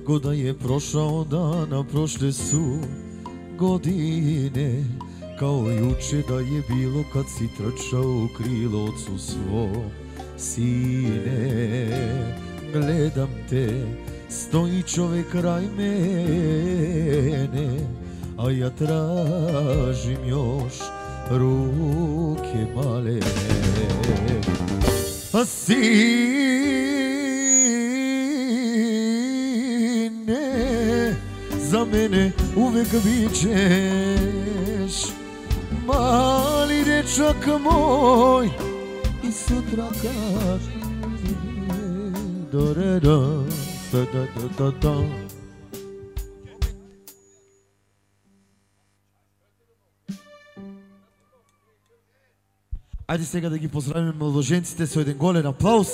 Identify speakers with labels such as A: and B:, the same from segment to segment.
A: ko da je prošao dana, prošle su godine, kao juče da je bilo kad si trčao u krilo ocu svom. Sine, gledam te, stoji čovek kraj mene, a ja tražim još ruke malene. A sine, za mene uvek bićeš mali dečak moj, i sutra kažem da da da da da da. Ajde сега да ги поздравим младоженците со еден голем аплауз.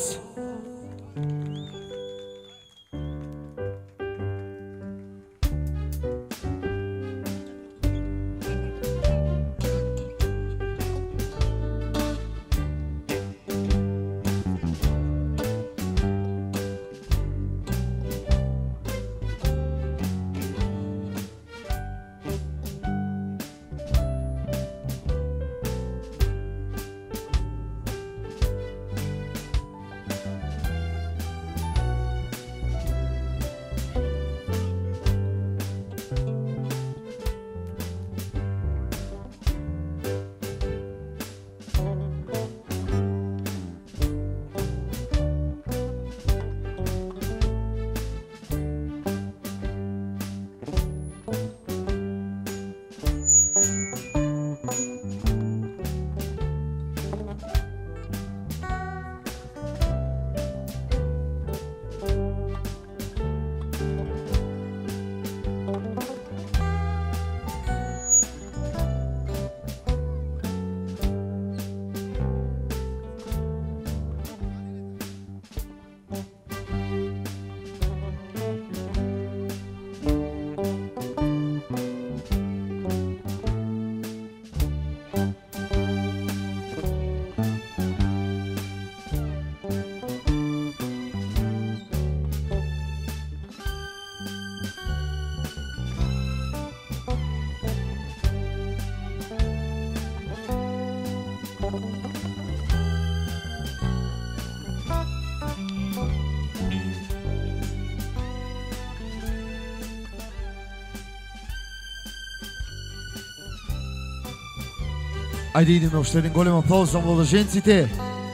A: Ајде идеме уште еден голем аплауз за младоженците.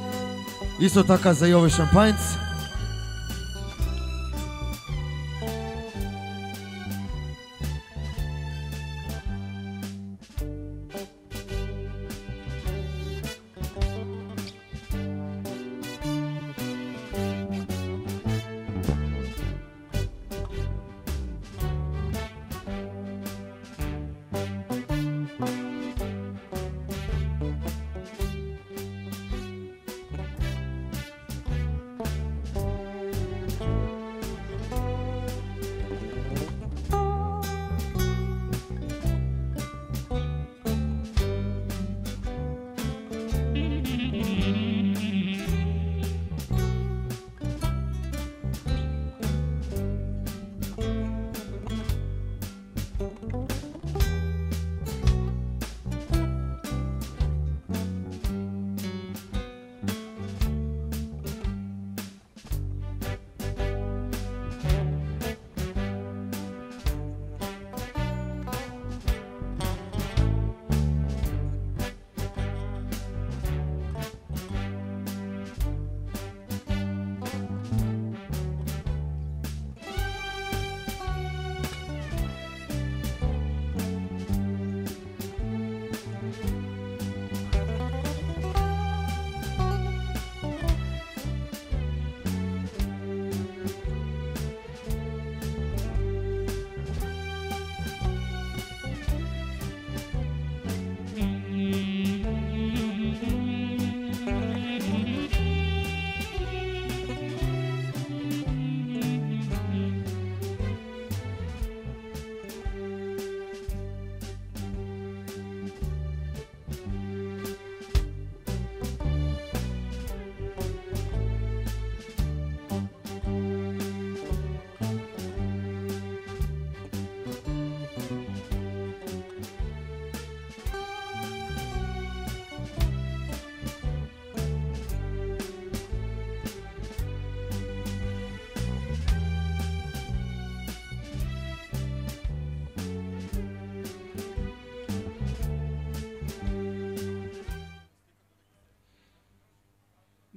A: Исто така за и овој шампањц.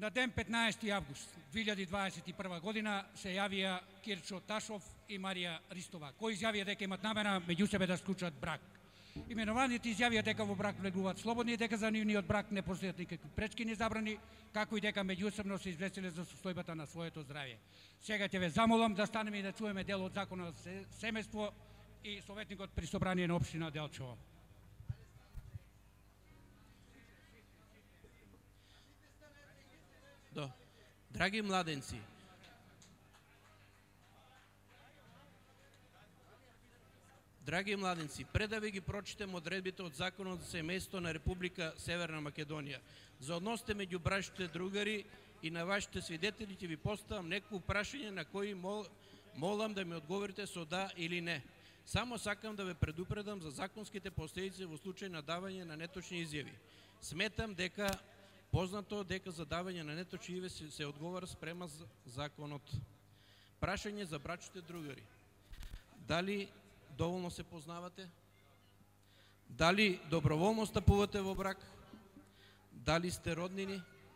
B: На ден 15. август 2021 година се јавија Кирчо Ташов и Марија Ристова, кои изјавија дека имат намера меѓу себе да склучат брак. Именуваните изјавија дека во брак влегуваат слободни и дека за нивниот брак не постојат никакви пречки ни забрани, како и дека меѓусебно се известиле за состојбата на своето здравје. Сега ќе ве замолам да станеме и да чуеме дел од Законот за семејство и советникот при собрание на општина Делчево.
C: Драги младенци, пред да ви ги прочитам одредбите од Законот за семејство на Република Северна Македонија, за односите меѓу брачните другари и на вашите свидетели ќе ви поставам некои прашања на кои молам да ми одговорите со да или не. Само сакам да ве предупредам за законските последици во случај на давање на неточни изјави. Сметам дека познато дека за давање на неточни изјави се одговара спрема законот. Прашање за брачните другари. Дали доволно се познавате? Дали доброволно стапувате во брак? Дали сте роднини?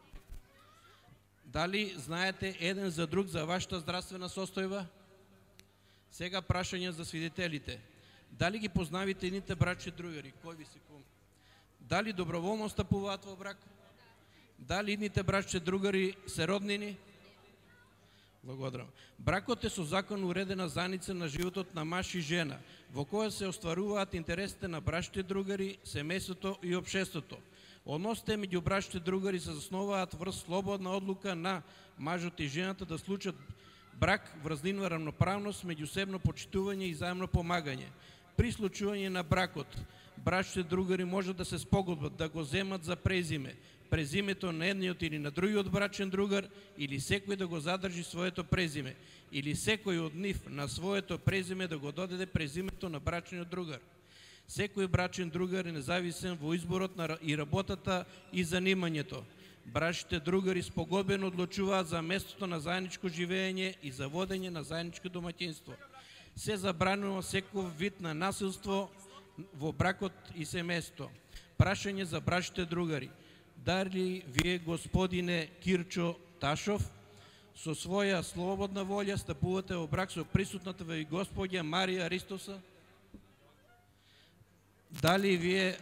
C: Дали знаете еден за друг за вашата здравствена состојба? Сега прашање за свидетелите. Дали ги познавате едните брачни другари? Кој ви се кум? Дали доброволно стапуваат во брак? Дали едните брачни другари се роднини? Благодарам. Бракот е со закон уредена заедница на животот на маж и жена, во која се остваруваат интересите на брачните другари, семејството и општеството. Односите меѓу брачните другари се засноваат врз слободна одлука на мажот и жената да склучат брак врз нивна рамноправност, меѓусебно почитување и заемно помагање. При случување на бракот, брачните другари можат да се спогодбат да го земат за презиме, презимето на едниот или на другиот брачен другар, или секој да го задржи своето презиме, или секој од нив на своето презиме да го додаде презимето на брачниот другар. Секој брачен другар е независен во изборот и работата и занимањето. Брачните другари спогодбено одлучуваат за местото на заедничко живење и за водење на заедничко домаќинство. Се забранува секој вид на насилство во бракот и семејство. Прашање за брачните другари. Дали вие, господине Кирчо Ташов, со своја слободна волја стапувате во брак со присутната ви господја Марија Ристоса? Дали вие...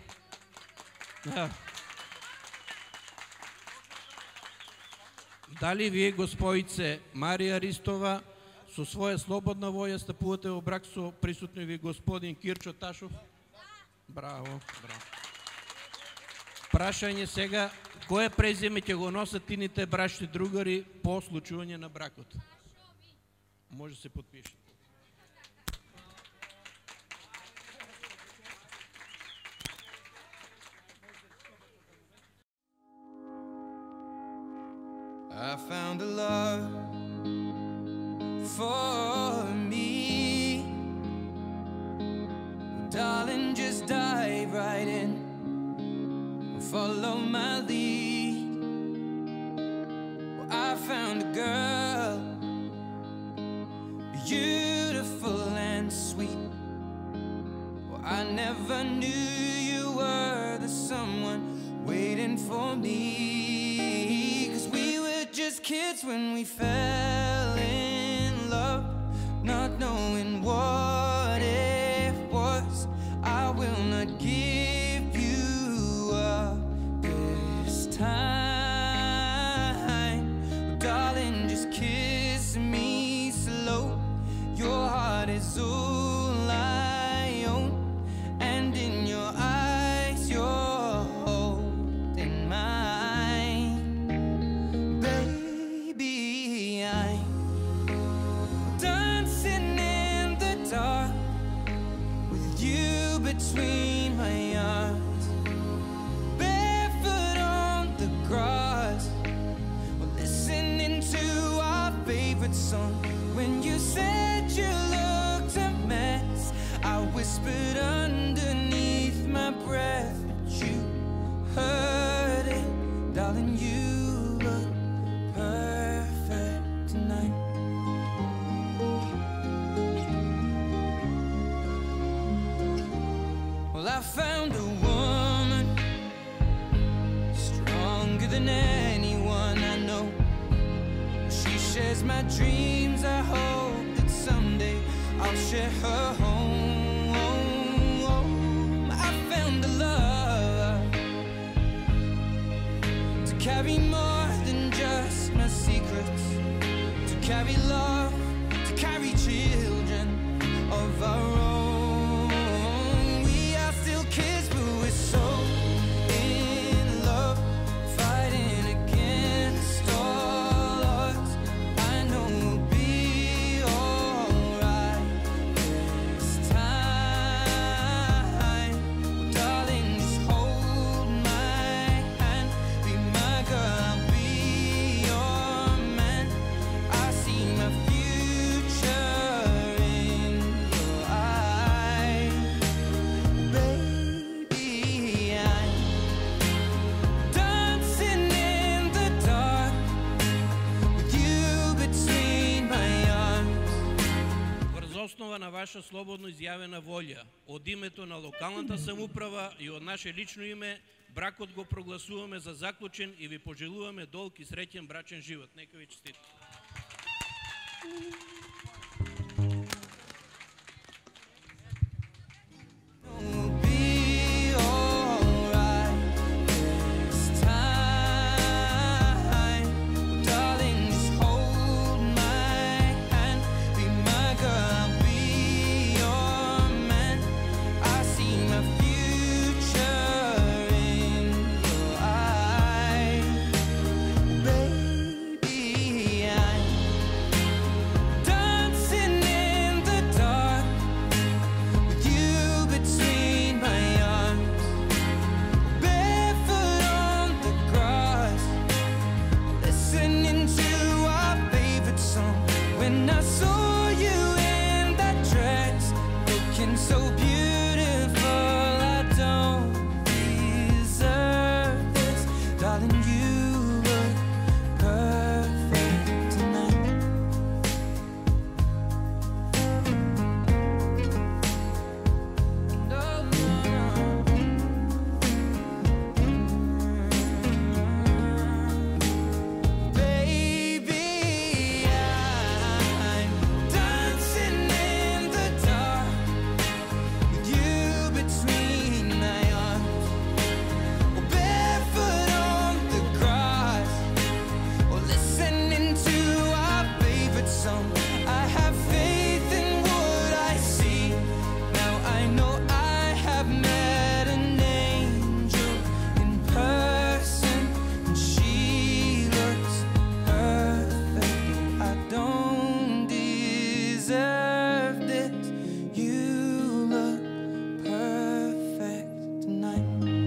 C: Дали вие, господице Марија Ристова, со своја слободна волја стапувате во брак со присутниот ви господин Кирчо Ташов? Браво, браво. Прашање сега, кое презиме ќе го носат тините брачни другари по случување на бракот? Може да се подпише.
D: I found a love for me. Darling, just dive right in. Follow my lead. Well, I found a girl, beautiful and sweet. Well, I never knew you were the someone waiting for me. 'Cause we were just kids when we fell in love, not knowing what it was. I will not give you up this time. But darling, just kiss me slow. Your heart is all I own, and in your eyes you're holding mine. Baby, I'm dancing in the dark with you between my arms, barefoot on the grass, we're listening to our favorite song. When you said you looked a mess, I whispered underneath my breath, but you heard it. Darling, you look perfect tonight. Well, I found a woman stronger than anyone shares my dreams. I hope that someday I'll share her home. I found a love to carry more than just my secrets, to carry love, to carry children of our own. We are still kids, but we're so in love, fighting against all odds. I know we'll be alright this time. Darling, just hold my hand, be my girl, I'll be your man. I see my future in your eyes. Baby, I'm dancing in the dark with you between my arms.
C: Врз основа на ваша слободно изјавена волја, од името на локалната самоуправа и од наше лично име, бракот го прогласуваме за заклучен и ви пожелуваме долг и среќен брачен живот. Нека ви честит.
D: We'll be alright this time. Darling, just hold my hand, be my girl, I'll be your man. I see my future in your eyes. Baby, I'm dancing in the dark with you between my arms, barefoot on the grass, listening to our favorite song. When I saw you in that dress, looking so beautiful, I don't deserve this. Darling, you look perfect tonight. No, no, no. Baby, I'm dancing in the dark with you between my arms, or barefoot on the grass, or listening to our favorite song. I have faith in what I see. Now I know I have met an angel in person, and she looks perfect. I don't deserve this. You look perfect tonight.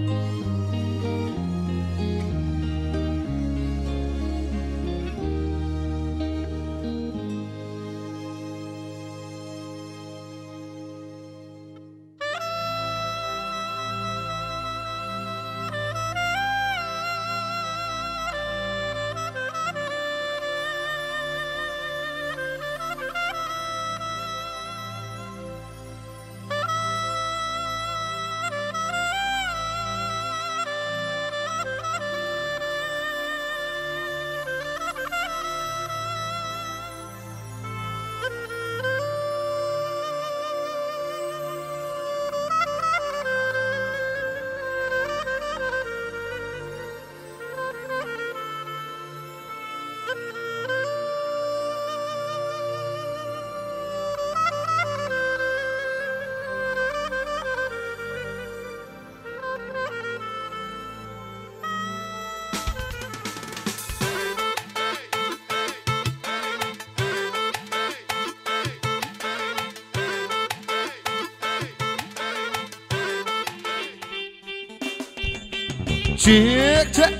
A: Check, check.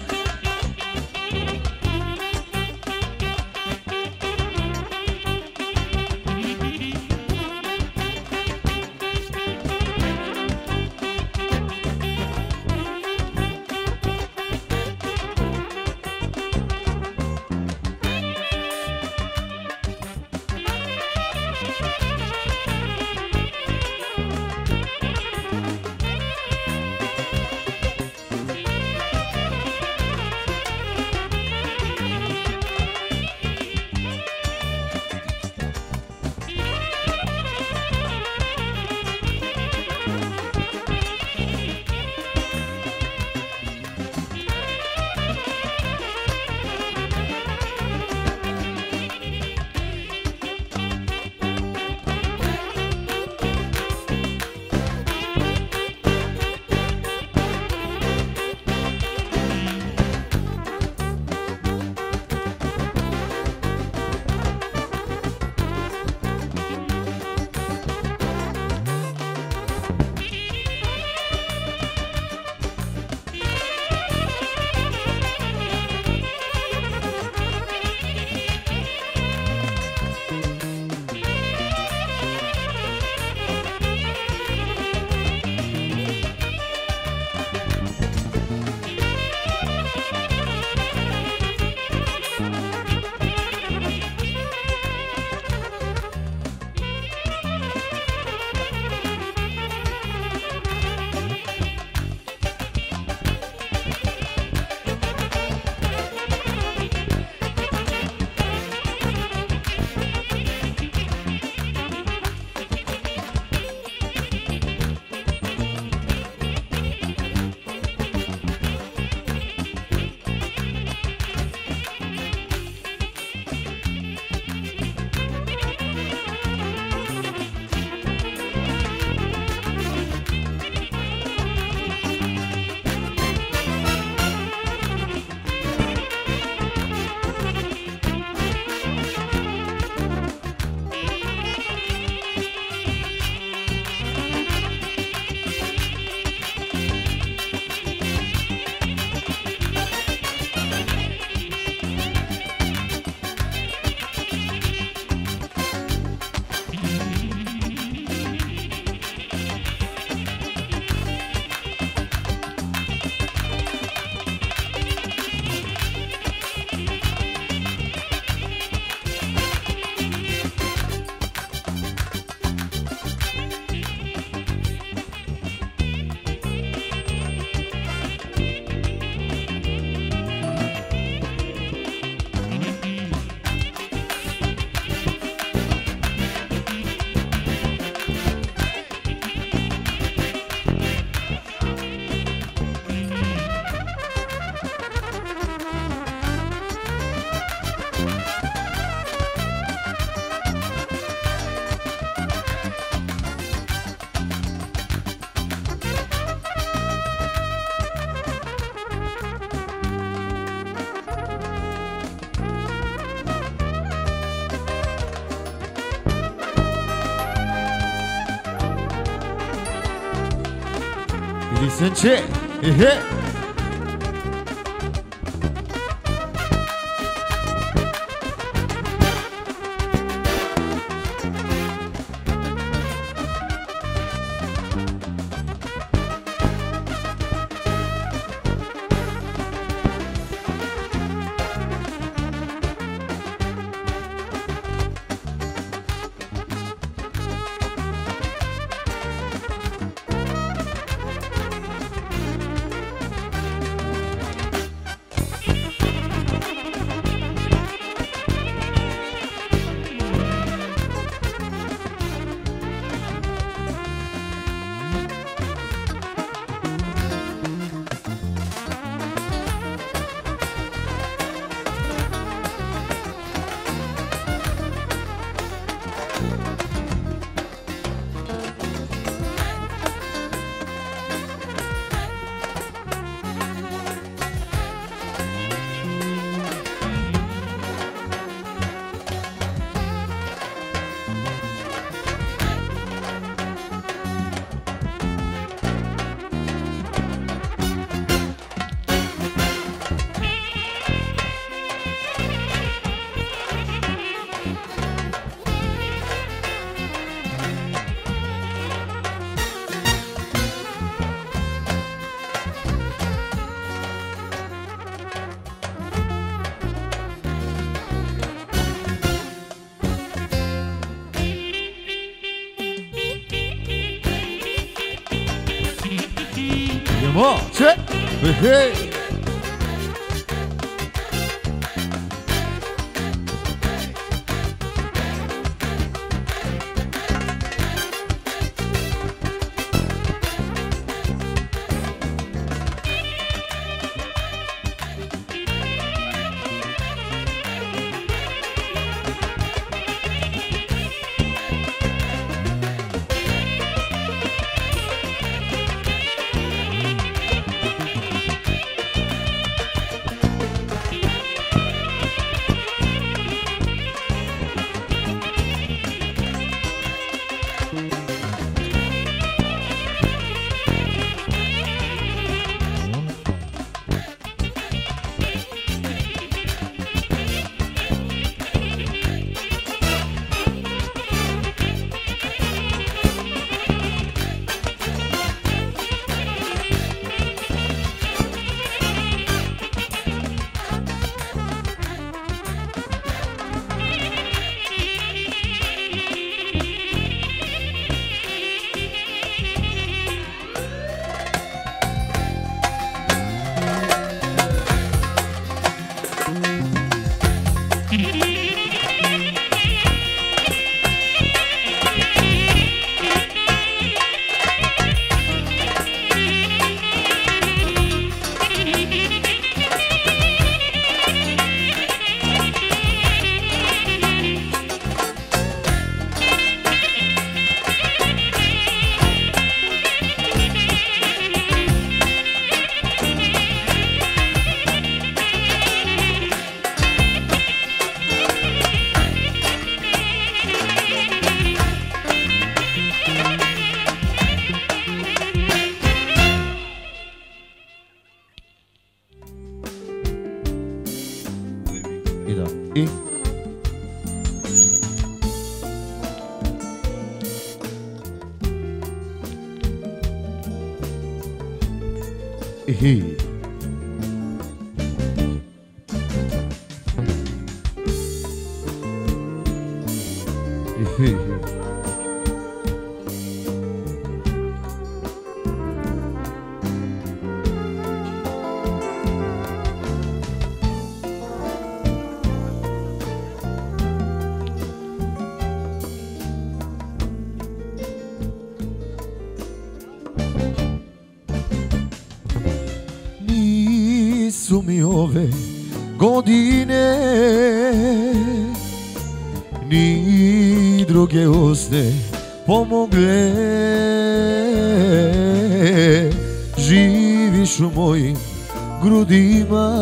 A: Lisenče, ehe. Moće, hej. Hey. Hey. Nisu mi ove godine ni druge usne pomogle. Živiš u mojim grudima,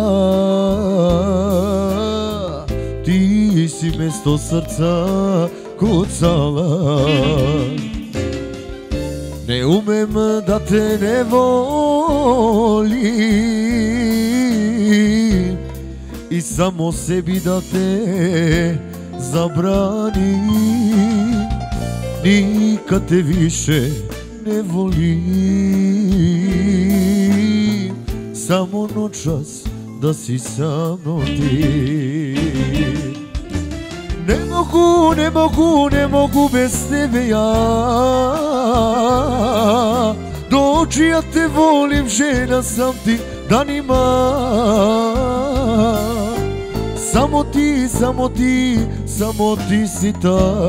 A: ti si mesto srca kucala. Ne umem da te ne volim i samo sebi da te zabranim. Nikad te više ne volim, samo noćas da si sa mnom ti. Ne mogu bez tebe ja, dođi ja te volim, žena sam ti danima. Samo ti si ta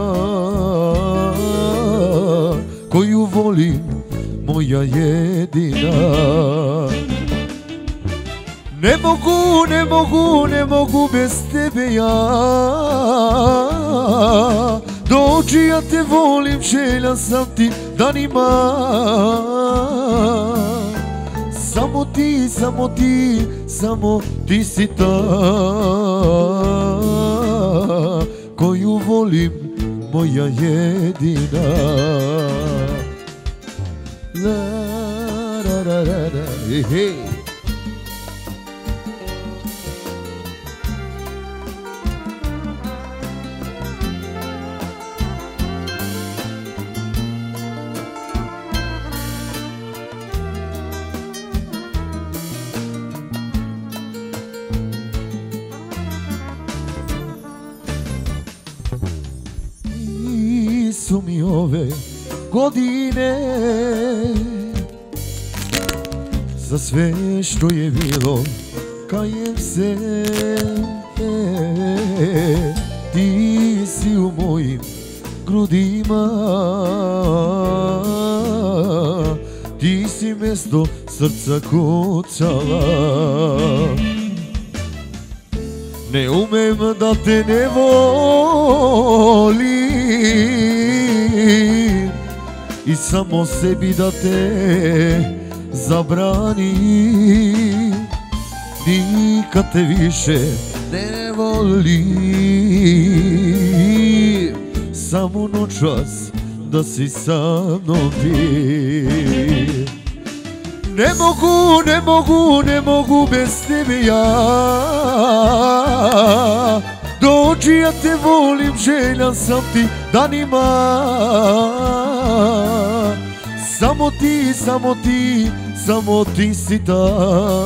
A: koju volim, moja jedina. Ne mogu bez tebe ja, dođi ja te volim, želja sam ti danima. Samo ti si ta koju volim, moja jedina. La ra ra ra ra, hej. Nisu mi ove godine za sve što je bilo, kajem se. Ti si u mojim grudima, ti si mjesto srca kucala. Ne umem da te ne volim i samo sebi da te zabranim. Nikad te više ne volim, samo noćas da si sa mnom ti. Ne mogu bez tebe ja, dođi ja te volim, želja sam ti danima. Samo ti si ta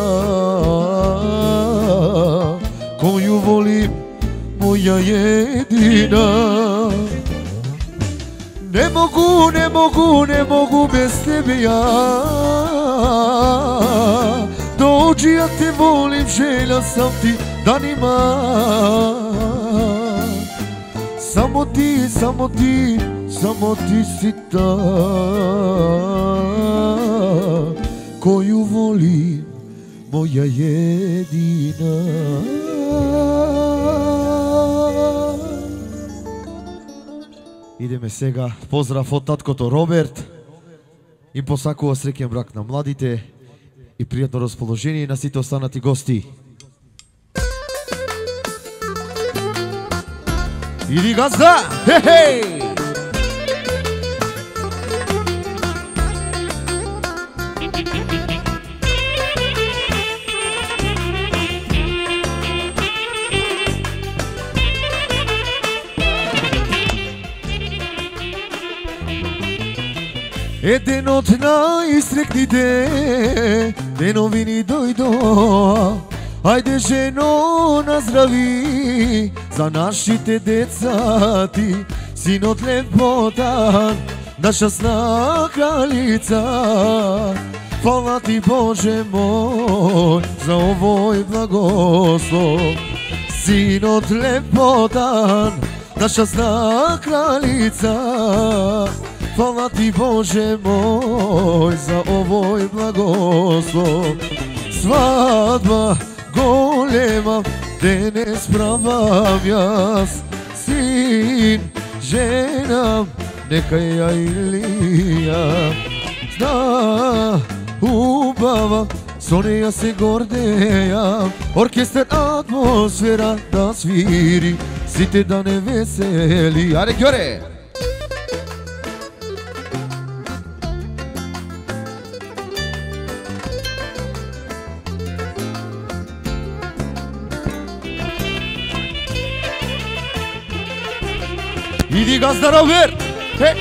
A: koju volim, moja jedina. Ne mogu bez tebe ja, dođi ja te volim, želja sam ti danima. Samo ti si ta koju volim, moja jedina. Ideme сега, поздрав од таткото Роберт. Им посакува среќен брак на младите и пријатно расположение на сите останати гости. Иди газда! Хе-хей! Еден од најсрекните деновини дојдоа. Ајде жено наздрави за нашите деца ти, синот лепотан, наша сна кралица. Фала ти Боже мој за овој благослов. Синот лепотан, наша сна кралица. Hvala ti Bože moj za ovoj blagoslov. Svadba golema, te spravam jas. Sin, žena, neka ja ili ja. Zna, ubava, Sonija se gordeja. Orkestar, atmosfera da sviri, site da ne veseli. Ajde, Gjore! Idi ga zdraver! He!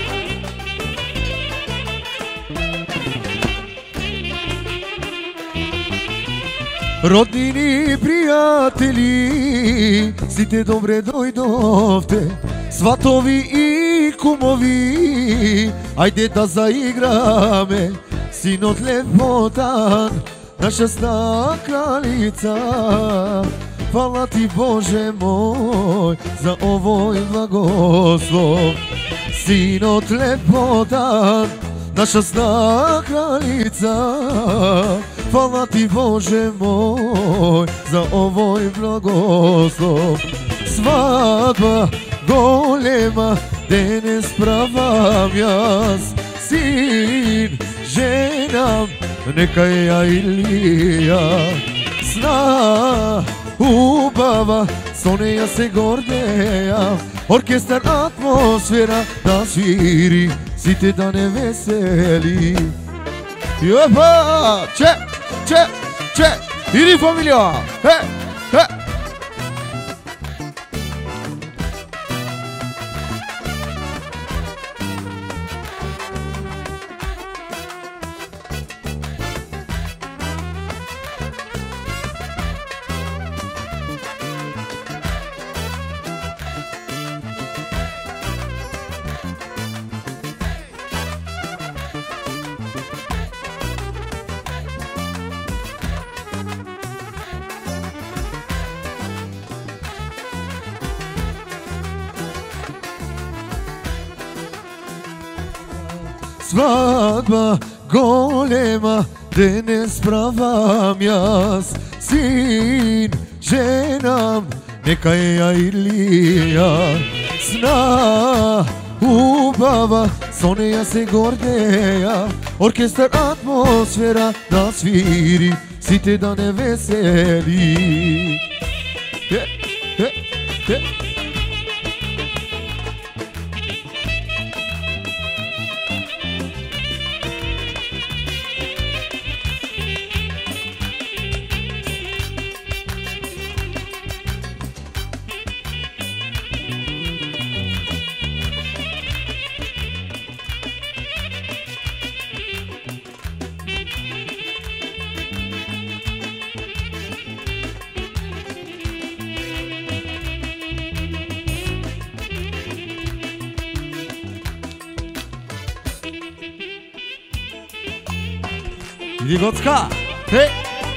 A: Роднини и пријатели, сите добре дојдовте, сватови и кумови, ајде да заиграме, синот лепотан, наша сна кралица. Фала ти Боже мој за овој благослов, синот лепотан, наша сна кралица. Фала ти Боже мој за овој благослов. Свадба голема денес правам јас, син, женам, нека ја Илија. Сна убава, со неја се гордеја, оркестар атмосфера да свири, сите да не весели. Јопа, че, иди фамилија, хе. Свадба голема денес правам јас, син, женам, нека ја Илија. Сна убава, со неја се гордеја, оркестар атмосфера да свири, сите да не весели. Иди Гоцка, хе!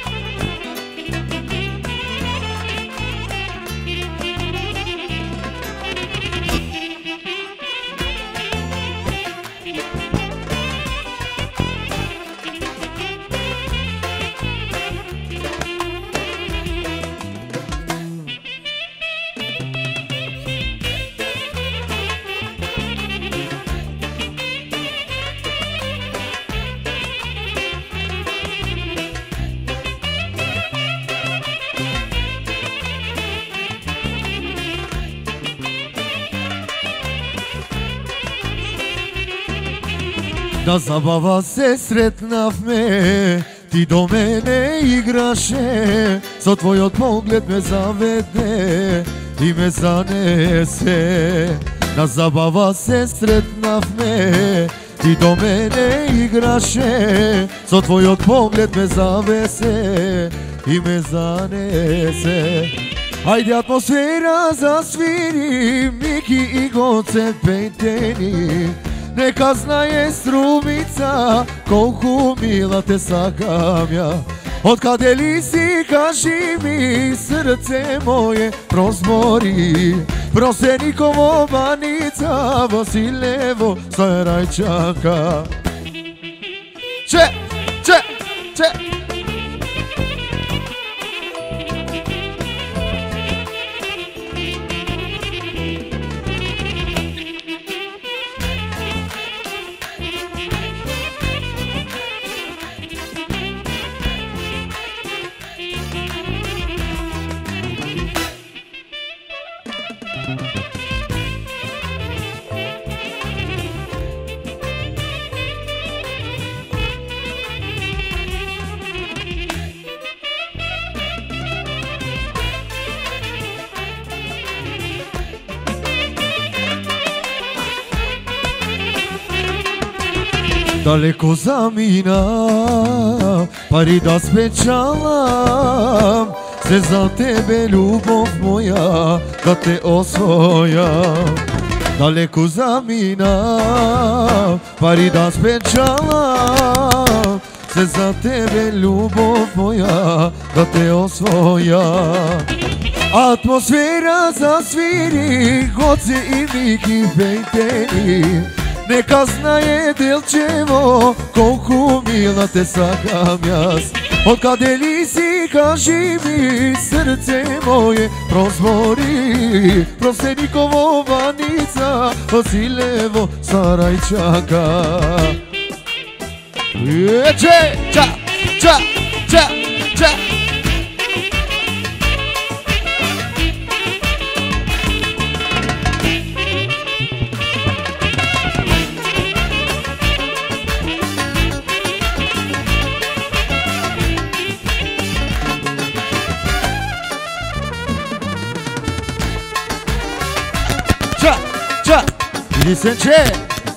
A: На забава се сретнавме, ти до мене играше, со твојот поглед ме заведе и ме занесе. На забава се сретнавме, ти до мене играше, со твојот поглед ме завесе и ме занесе. Ајде атмосфера засвири, Мики и Гоце пејтени, нека знае струмица колку мила те сакам ја. Откаде ли си, кажи ми, срце моје прозбори, Просениково баница, Василево Сарајчанка. Че! Daleko zamina, pari da spečalam se za tebe ljubov moja, da te osvojam. Daleko zamina, pari da spečalam se za tebe ljubov moja, da te osvojam. Atmosfera zasviri, goce i Miki Pejteni, neka znaje delčevo, koliko mila te sakam jaz. Od kade nisi, kaži mi, srce moje prozbori, Prosenikovo vanica, Vasilevo Sarajčaka. Ča, ča, ča, ča, ča. Listen, check.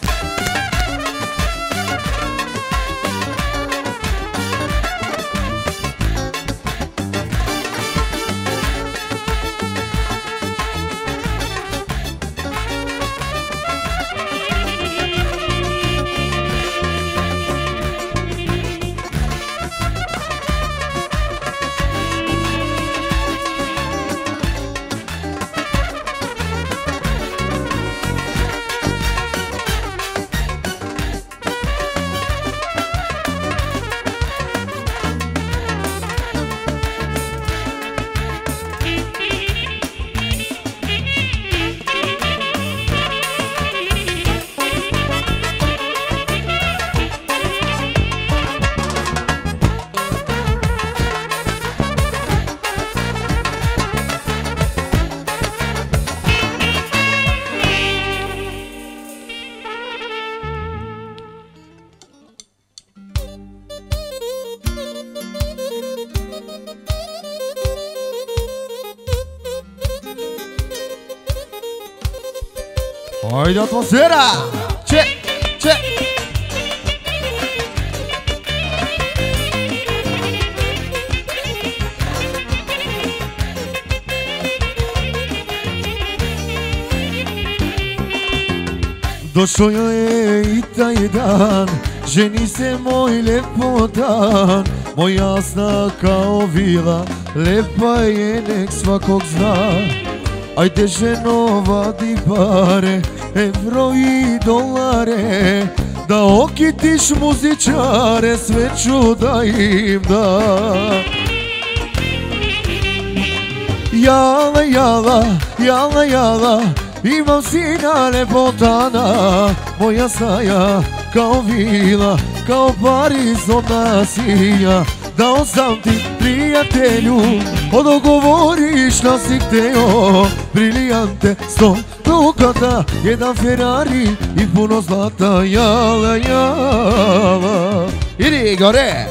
A: Ajde atmosfera! Check, check! Došao je i taj dan, ženi se moj lepotan, moj jasna kao vila, lepa je nek svakog zna. Ajde ženo vadi pare, evro i dolare, da okitiš muzičare, sve ću da im da. Jala, jala, jala, jala, imam sina lepotana, moja snaja kao vila, kao Pariz od nasilja. Dao sam ti prijatelju, odogovoriš da si hteo, brilijante, 100 dukata, jedan Ferrari i puno zlata, jala, jala. Idi gore!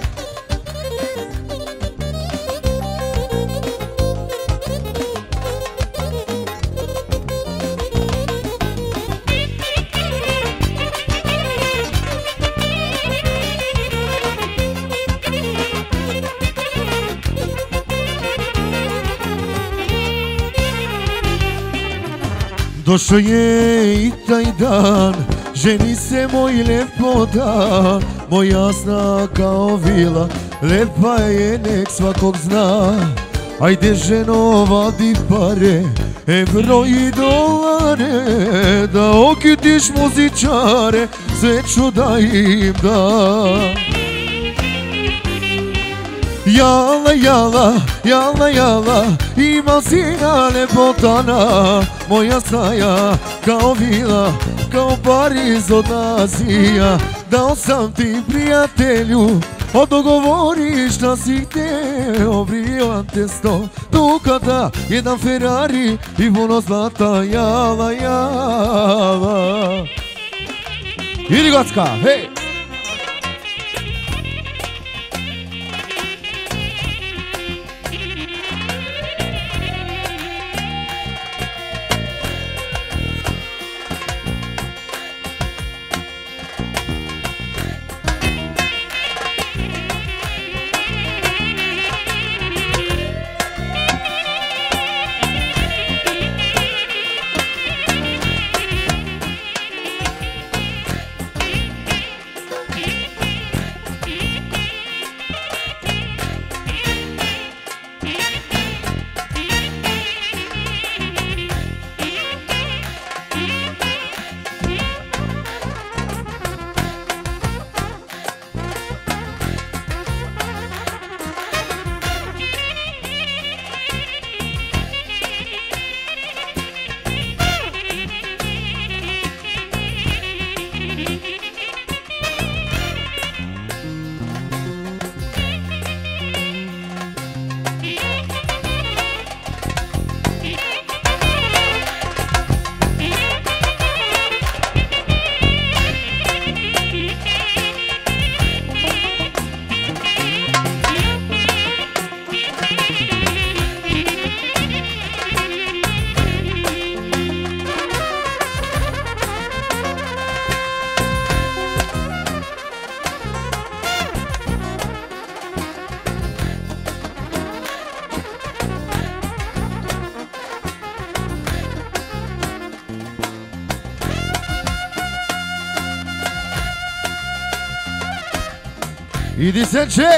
A: Došao je i taj dan, ženi se moj lepotan, moj jasna kao vila, lepa je nek svakog zna. Ajde ženo vadi pare, evro i dolare, da okitiš muzičare, sve ću da im dam. Jala, jala, jala, jala, imam sina lepotana, moja snaja kao vila, kao Pariz od Azija. Dao sam ti prijatelju, odogovoriš da si hteo, briljante 100 dukata, jedan Ferrari i puno zlata, jala, jala. Idi Gocka, hej! Idi Senče!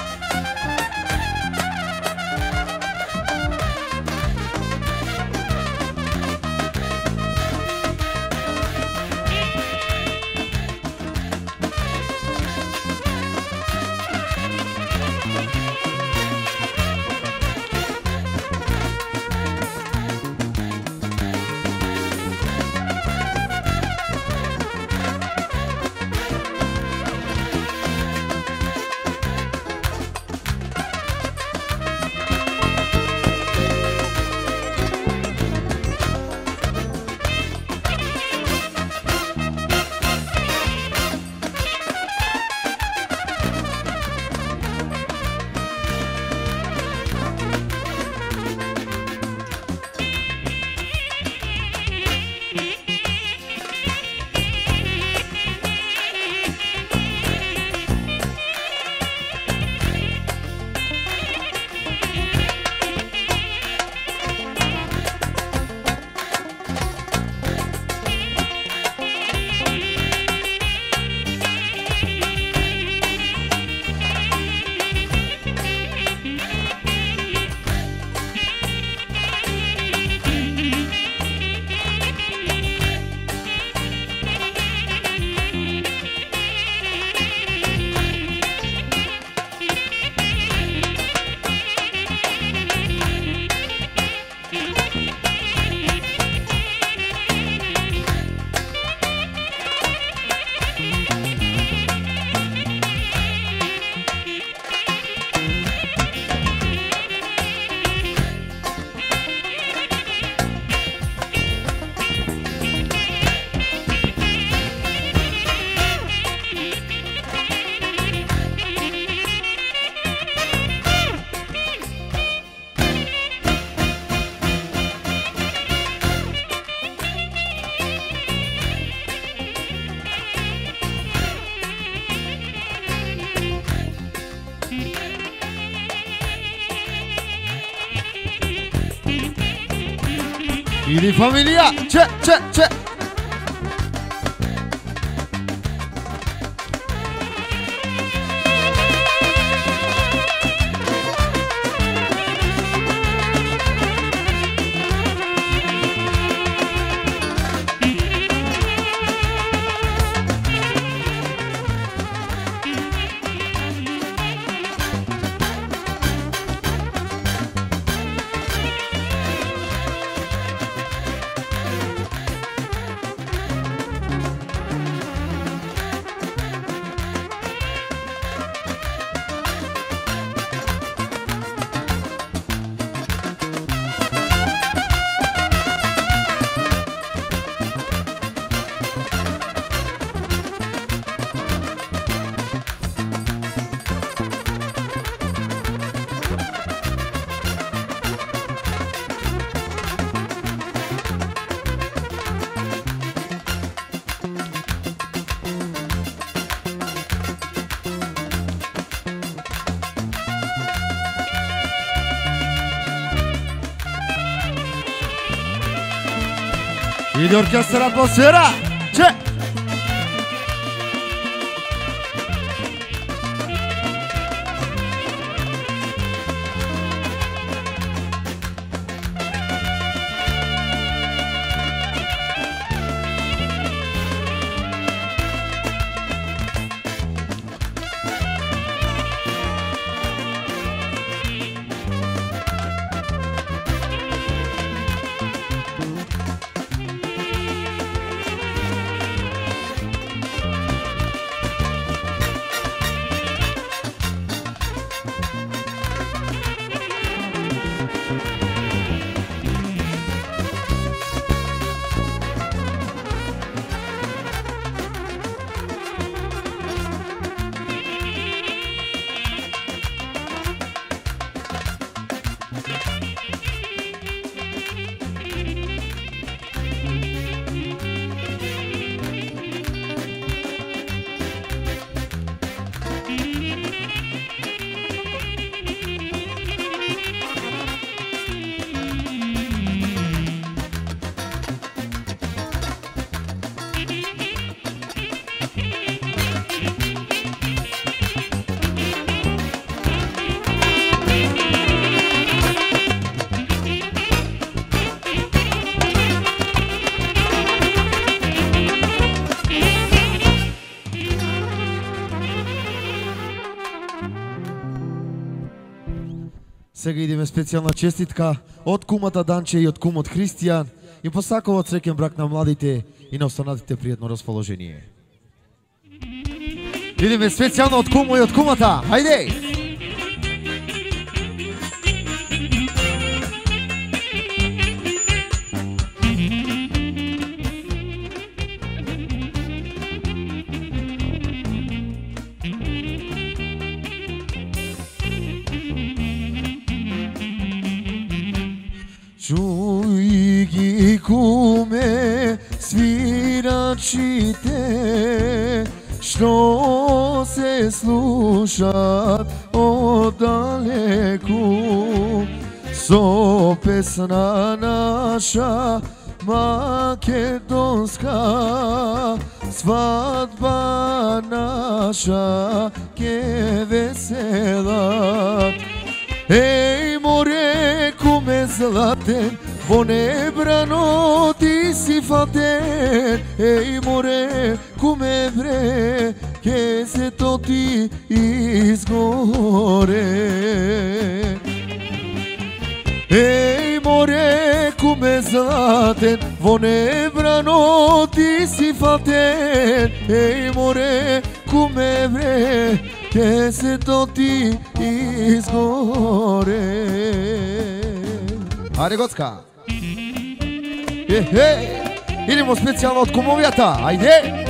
A: Idi familia, ce. Idi orchestra atmosfera, ce? Сега идеме специјална честитка од кумата Данче и од кумот Христијан и посакуват среќен брак на младите и на останатите пријатно расположение. Идеме специјално од кумо и од кумата. Хајде! Čuj gi kume sviračite, što se slušat oddaleku. So pesna naša makedonska, svadba naša ke veselat. Ej more kume zlaten, vo nebrano ti si faten. Ej more kume bre, ke se to ti izgore. Ej more kume zlaten, vo nebrano ti si faten. Ej more kume bre, ke se to ti izgore. Ајде Гоцка! Идемо специјално од кумовијата, ајде!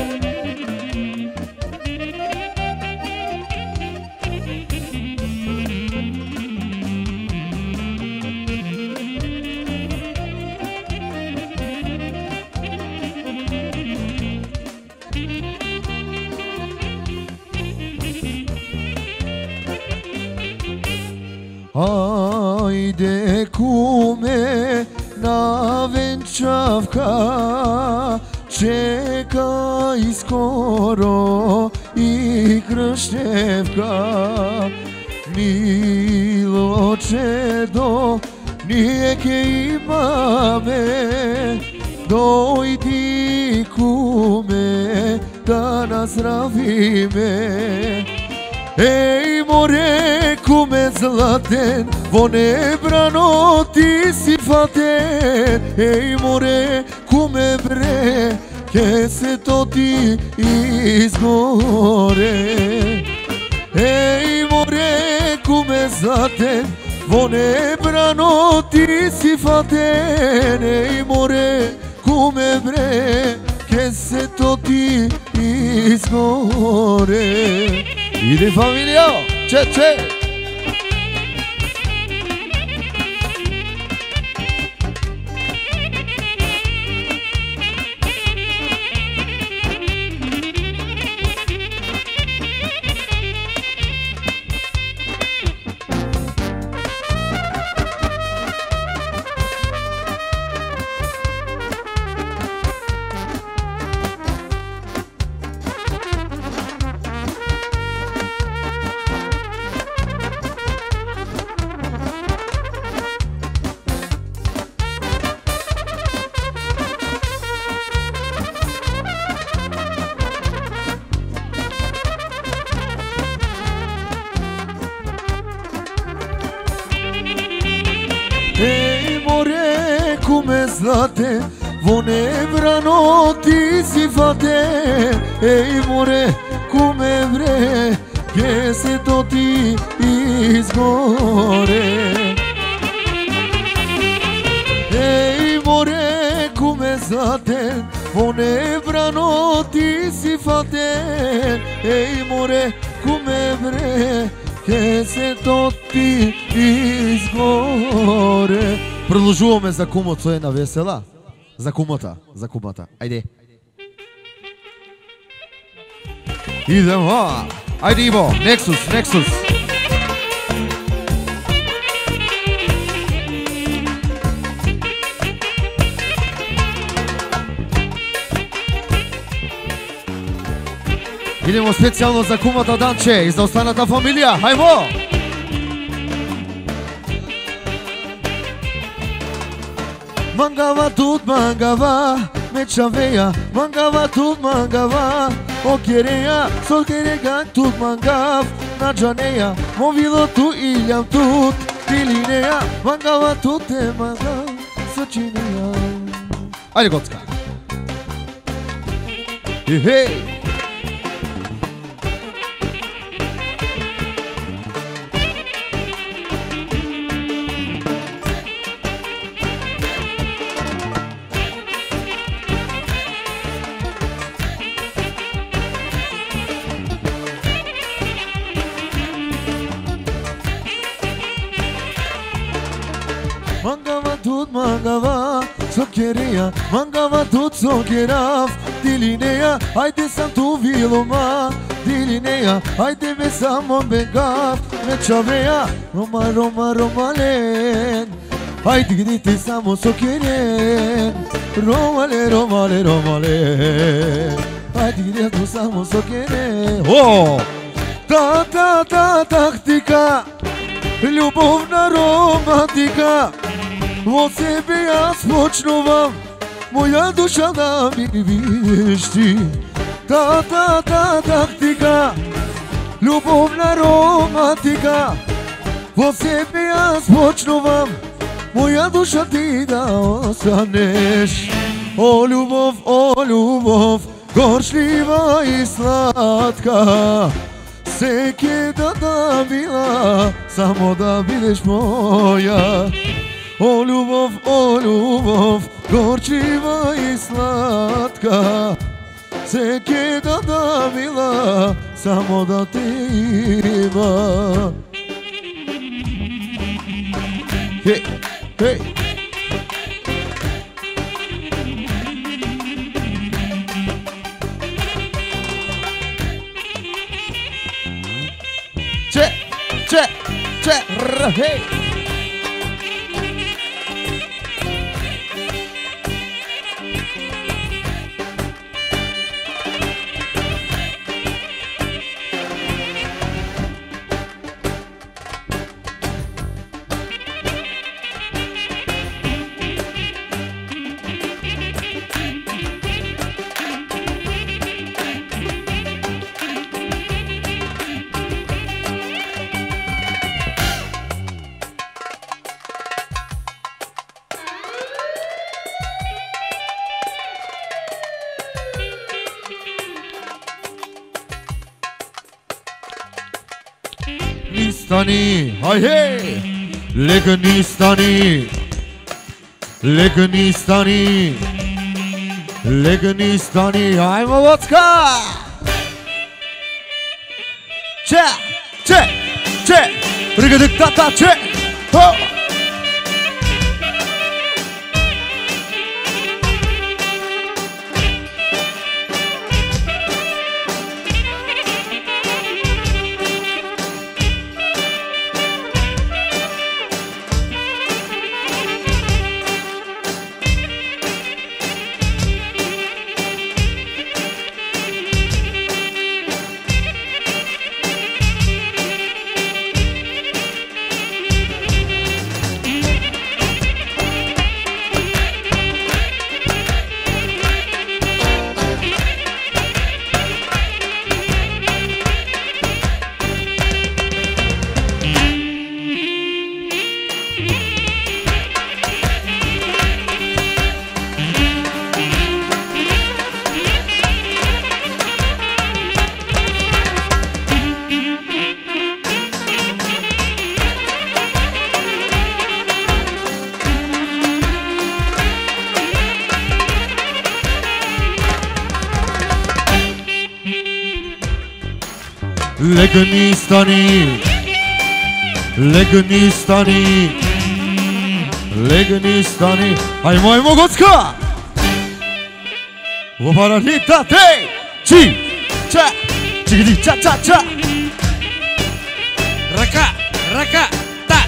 A: Ајде куме на венчавка, чекај скоро и крштевка. Мило чедо, ние ке имаме, дојди куме да наздравиме. Ej more kume zlaten, vo nebrano ti si faten. Ej more kume bre, ke se to ti izgore. Ej more kume zlaten, vo nebrano ti si faten. Ej more kume bre, ke se to ti izgore. Иде фамилија, че! Ej more kume zlaten, vo nebrano ti si faten. Ej more kume bre, ke se to ti izgore. Ej more kume zlaten, vo nebrano ti si faten. Ej more kume bre, ke se to ti izgore. Продолжуваме за кумот со една весела. За кумата. Ајде. Идемо. Ајде Иво, Nexus. Идемо специјално за кумата Данче и за останата фамилија. Хајмо! Mangava tut mangava, me chaveia, mangava tut mangava, o quereia, só quereia tut mangav, na janeia, movido tu ilham tut, Dilinea, mangava tute manga Socinea. Ajde Gocka. Hej. Mangava socheria, mangava tot socheraf. Dilinea, haide să-mi tu viloma. Dilinea, haide me să mă begaf. Mechavea, romalen. Haide gdite să mă socheren. Romalen. Haide gdite să mă socheren. Oh! Ta tactica, ljubovna romantika. O sebe ja spočnuvam, moja duša da mi višti. Ta taktika, ljubovna romantika. O sebe ja spočnuvam, moja duša ti da ostaneš. O ljubov, goršljiva i slatka. Seke da bila, samo da budeš moja. O ljubov, gorčiva i slatka. Seke da bila, samo da te ima. Hej, hej. Hej. Nistani, hai hei, Legănistani, hai mă Gocka! Ce, rigădic tata, ce, ho! Legănistani, hai mă Gocka! O paranita te, cigidi cha,
C: Raka, ta,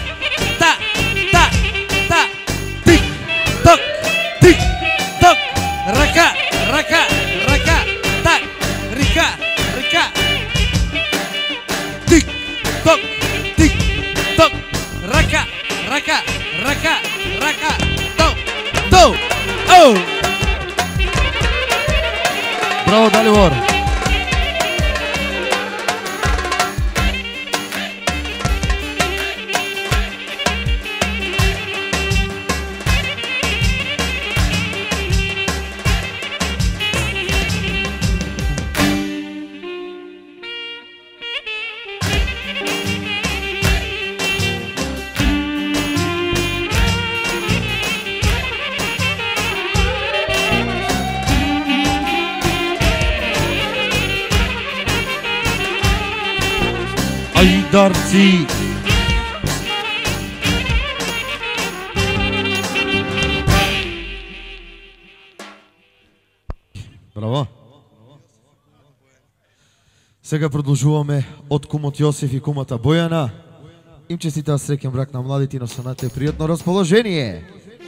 C: tik tok, raka, ta, rika, tik tok, raka, to, oh!
A: Bravo, Dalibor! Ajdarci. Браво. Сега продолжуваме од кумот Јосиф и кумата Бојана. Им честитам среќен брак на младите и на останате пријатно расположение.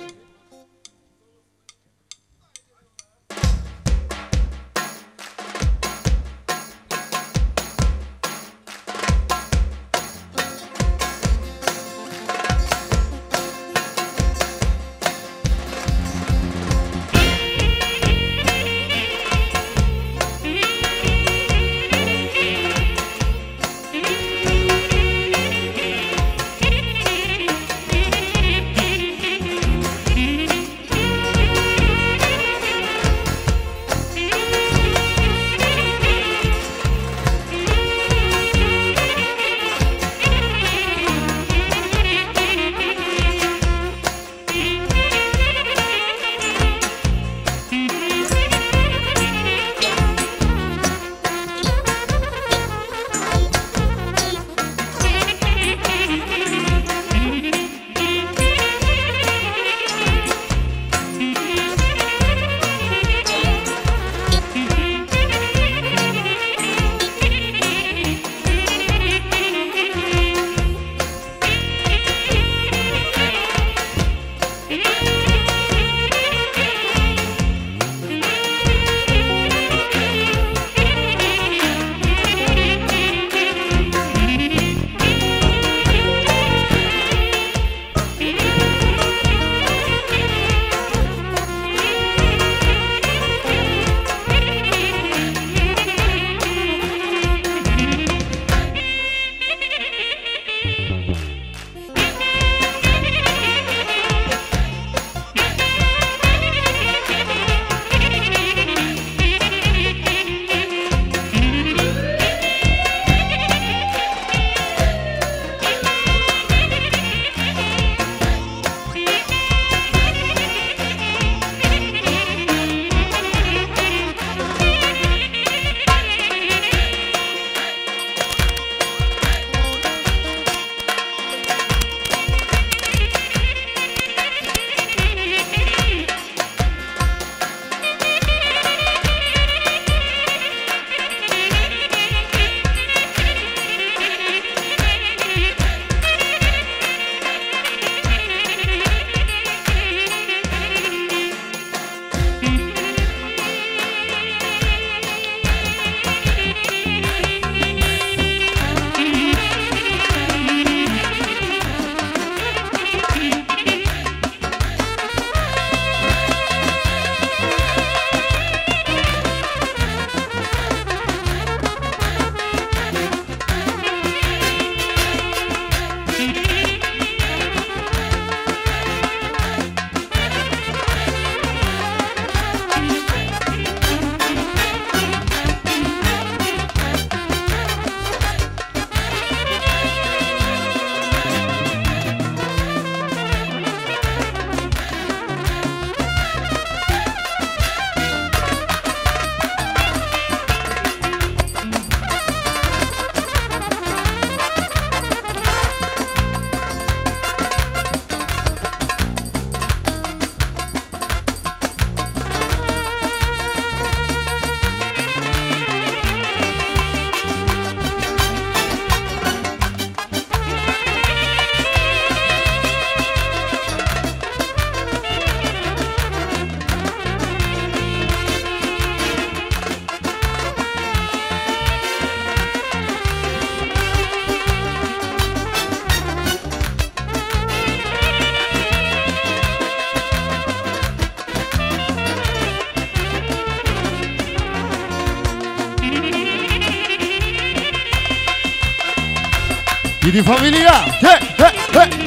A: Idy familia! He, he, he!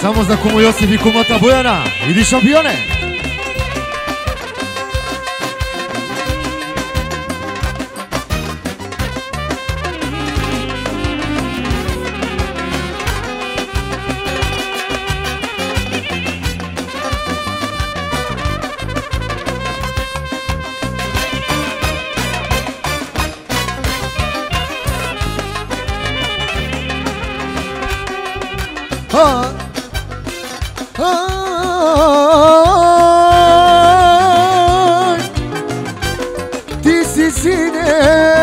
A: Само за кумо Јосиф и кумата Бојана. Иди шампионе! Ти си сине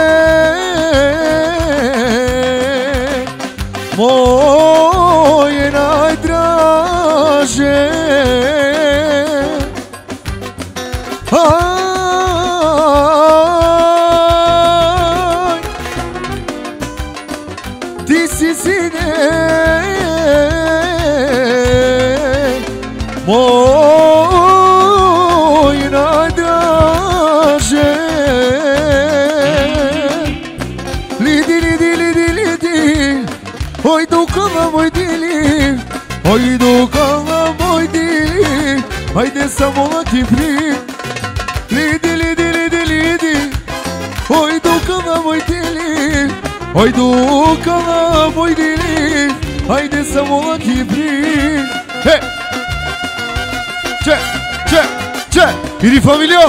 A: моје најдраже, ти си сине мој најдраже. Лиди, лиди, лиди, лиди, ој докала мој дили, ој докала мој дили, ајде само лаки при. Лиди, лиди, лиди, лиди, ој докала мој дили, ој докала мој дили, ајде само лаки при. Хе! Че, иди фамилио!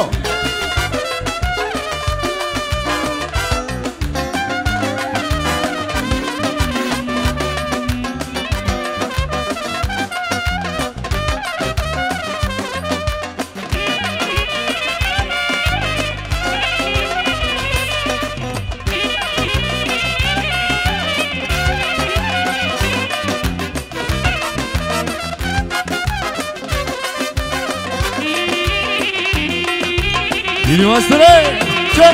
A: Иди, мастере! Чек!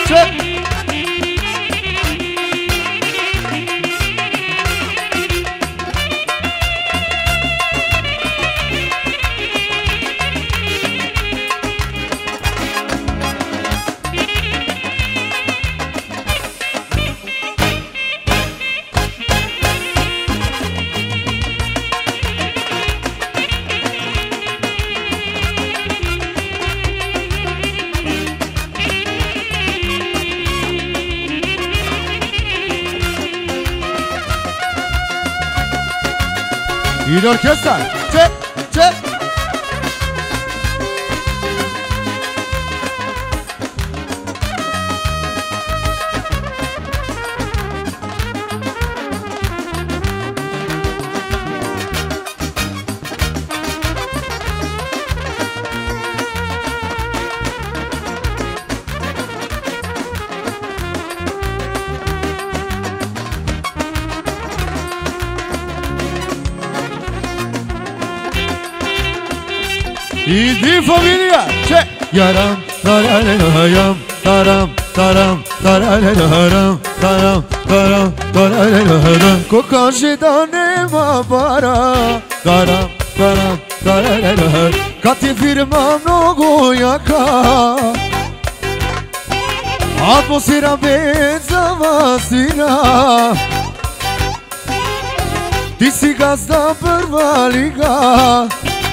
A: Иди оркестър! Чек! Иди фамилия! Че! Ярам, таралелам, тарам, тарам, таралелам, тарам, тарам, таралелам. Ко каже да нема пара, тарам, тарам, таралелам. Kad je firma mnogo jaka, atmosfera bez zavasina, ti si gazda prva liga.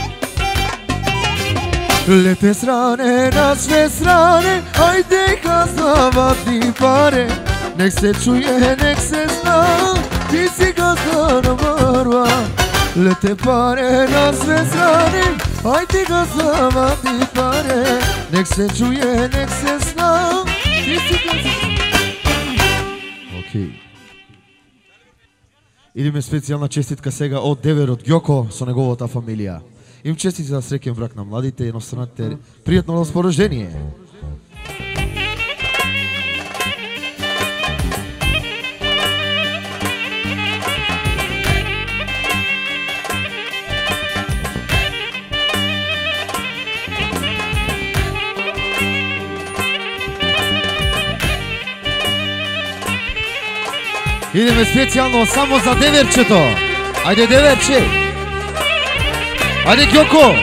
A: Lepe strane na sve strane, ajde gazdavati pare. Nek se čuje, nek se zna, ti si gazda na prva. Lete pare na sve strane, ajde gazdavati pare. Nek se čuje, nek se zna, ti si gazda. Окей. Идеме специјална честитка сега од Девер од Ѓоко со неговата фамилија. Им честити за среќен брак на младите и на останатите. Пријатно распорождение. Идеме специјално само за Деверчето. Ајде Деверче. Ајде Ѓоко.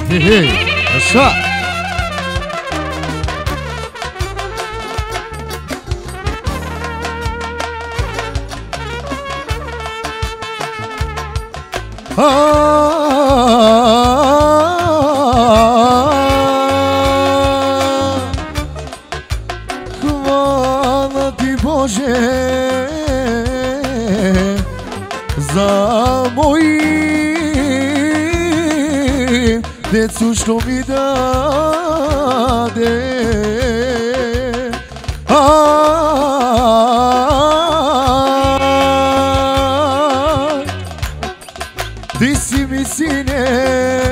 A: Hej, šta?
B: Hvala ti Bože za moji decu što mi dade. Ti si mi sine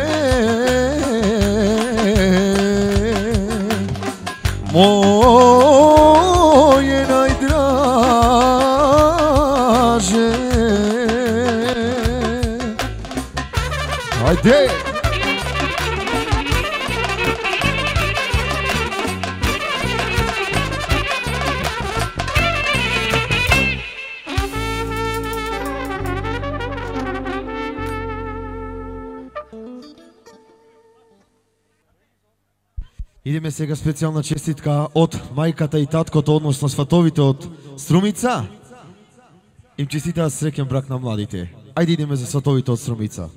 B: moje najdraže. Ajde!
A: Ideme сега специјална честитка од мајката и таткото, односно сватовите од Струмица. Им честитаат среќен брак на младите. Ајде идеме за сватовите од Струмица.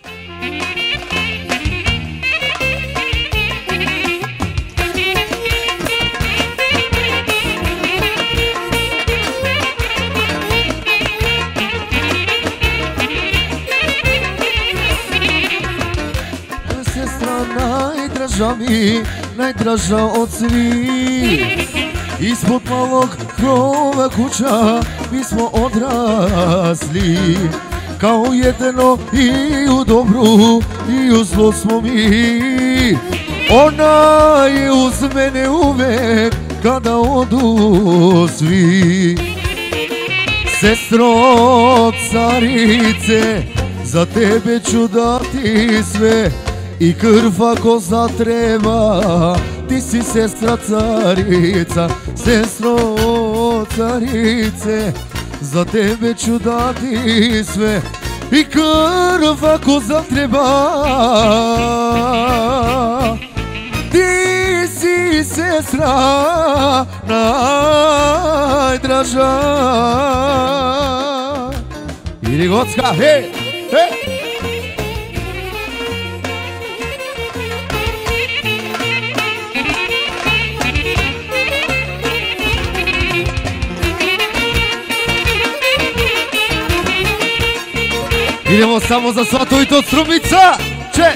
B: Najdraža mi, najdraža od svih. Ispod malog krova kuća mi smo odrasli. Kao jedno i u dobru i u zlo smo mi. Ona je uz mene uvek kada odu svi. Sestro carice, za tebe ću dati sve. I krv ako zatreba, ti si sestra carica, sestro carice, za tebe ću dati sve. I krv ako zatreba, ti si sestra najdraža.
A: Idi Gocka, hej, hej! Idemo samo za svatovite od Strumica! Če!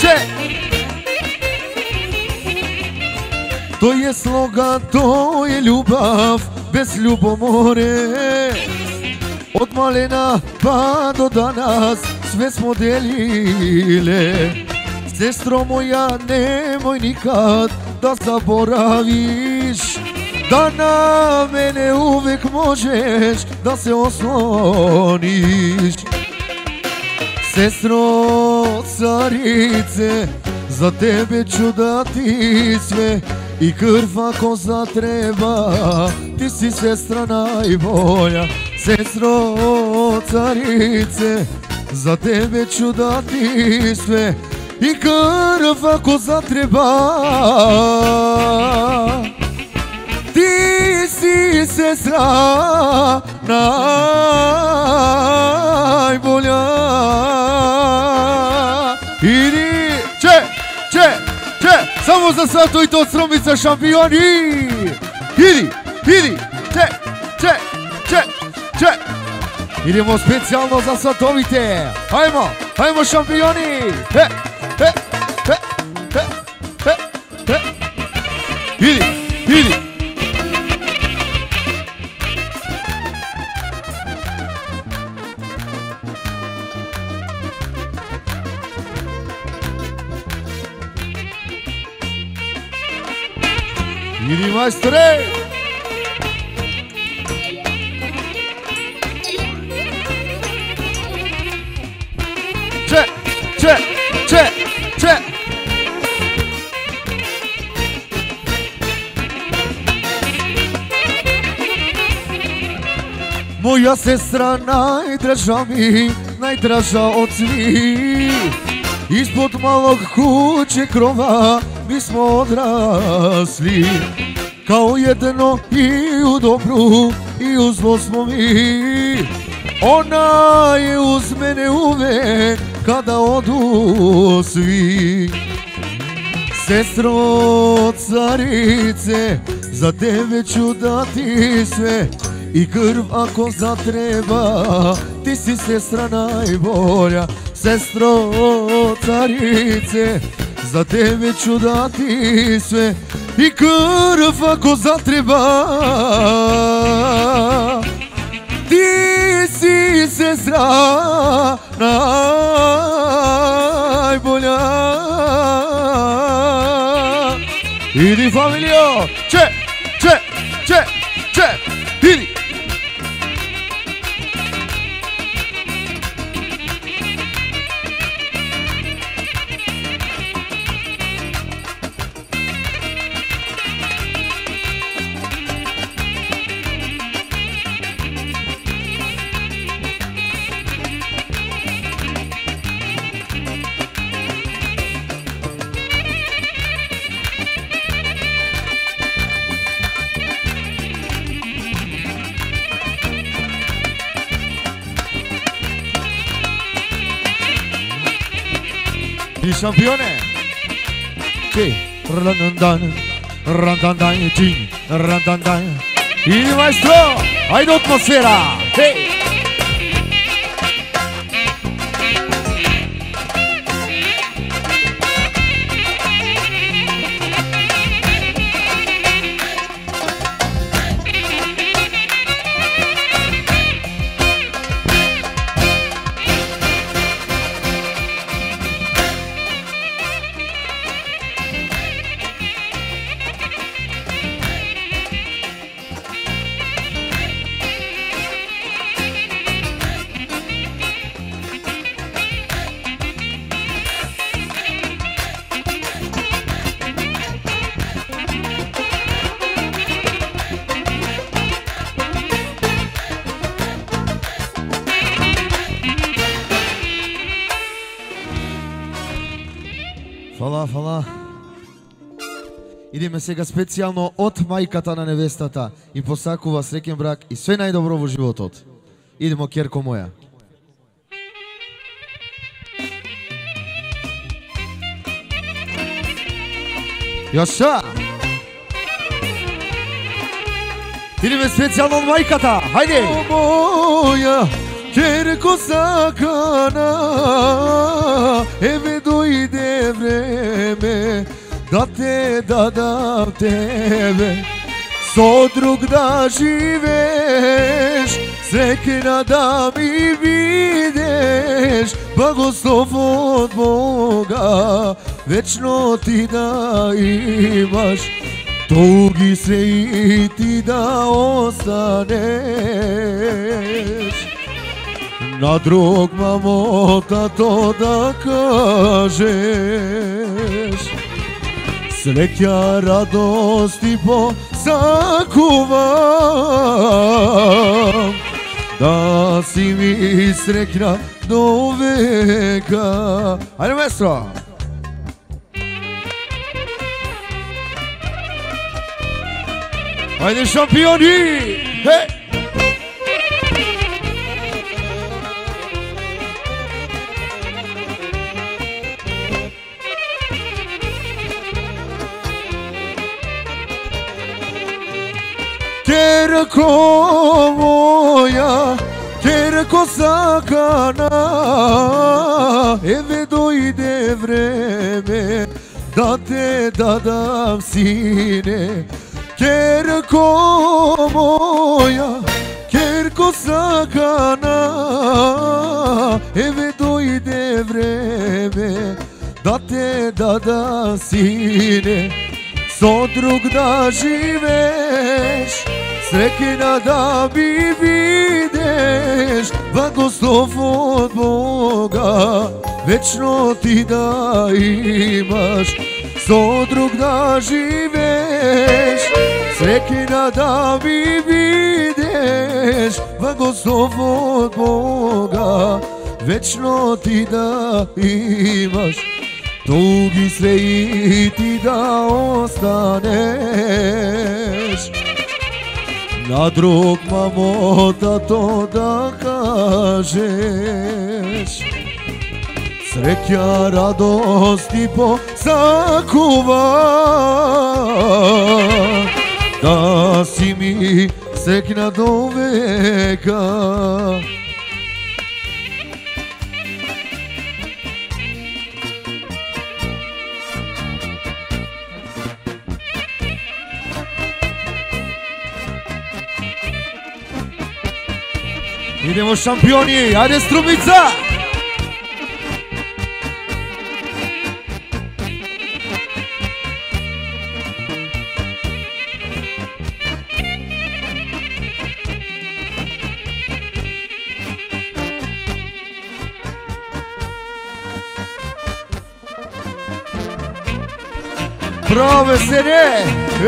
B: To je sloga, to je ljubav, bez ljubomore. Od malena pa do danas sve smo delile. Sestro moja, nemoj nikad da zaboraviš da na mene uvek možeš da se osloniš. Sestro carice, za tebe ću dati sve. I krv ako zatreba, ti si sestra najbolja. Sestro carice, za tebe ću dati sve. I krv ako zatreba, ti si sestra najbolja. Idi, če, samo za svatovite od Strumica šampioni. Idi, če. Idemo specijalno za svatovite. Hajmo šampioni. Idi. Idi majstore! Če! Moja sestra najdraža mi, najdraža od svih.
A: Ispod malog kuće krova mi smo odrasli, kao jedno i u dobru i u zlo smo mi. Ona je uz mene uvek kada odu svi. Sestro carice, za tebe ću dati sve, i krv ako zatreba, ti si sestra najbolja. Sestro carice, za tebe ću dati sve, i krv ako zatreba, ti si sestra najbolja. Idi familijo, če, idi. I šampione, ti, randandan, randandan, ti, randandan. Idi maestro, ajde atmosfera, hej! Фала. Идеме сега специјално од мајката на невестата. Им посакува среќен брак и све најдобро во животот. Идемо, ќерко моја. Јоша! Идеме специјално од мајката. Хајде! Моја ќерко сакана, еве дојде време да те дадам тебе, со друг да живееш, среќна да ми бидеш, благослов од Бога, вечно ти да имаш, туги се и ти да останеш. На друг мамота то да кажеш, среќа, радост и посакувам, да си ми среќна до века. Ајде, маестро! Ајде, шампиони! Хе! Ќерко моја, ќерко сакана, еве дојде време да те дадам сине. Ќерко моја, ќерко сакана, еве дојде време да те дадам сине. Со друг да живееш, среќна да ми бидеш, благослов од Бога, вечно ти да имаш. Со друг да живееш, среќна да ми бидеш, благослов од Бога, večno ti da imaš, tugi sreći da ostaneš. Na drug mamota to da kažeš, sreća radosti posakuva, da si mi srećna do veka. Idemo šampioni, ajde Strumica! Bravo, Sene!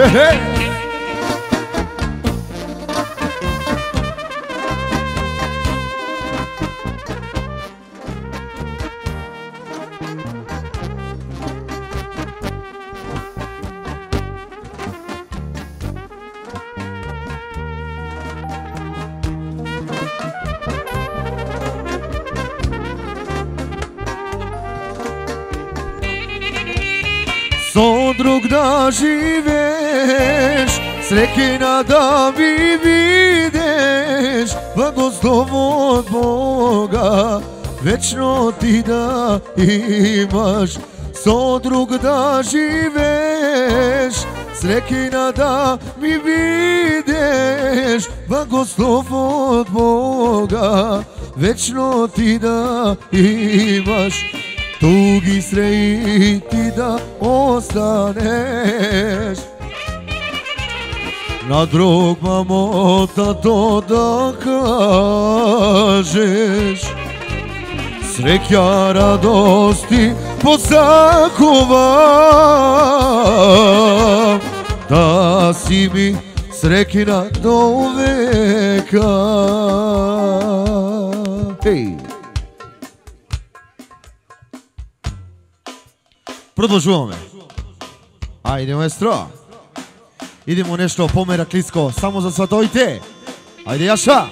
A: So drug da živeš, srećna da mi videš, blagoslov od Boga, večno ti da imaš. So drug da živeš, srećna da mi videš, blagoslov od Boga, večno ti da imaš. Tugi sreći da ostaneš, na drug mamota to da kažeš, sreća radosti posakuva, da si mi srećna do veka. Hej! Продолжуваме. Ајде, маестро. Идемо нешто помераклиско, само за сватовите. Ајде, Јаша.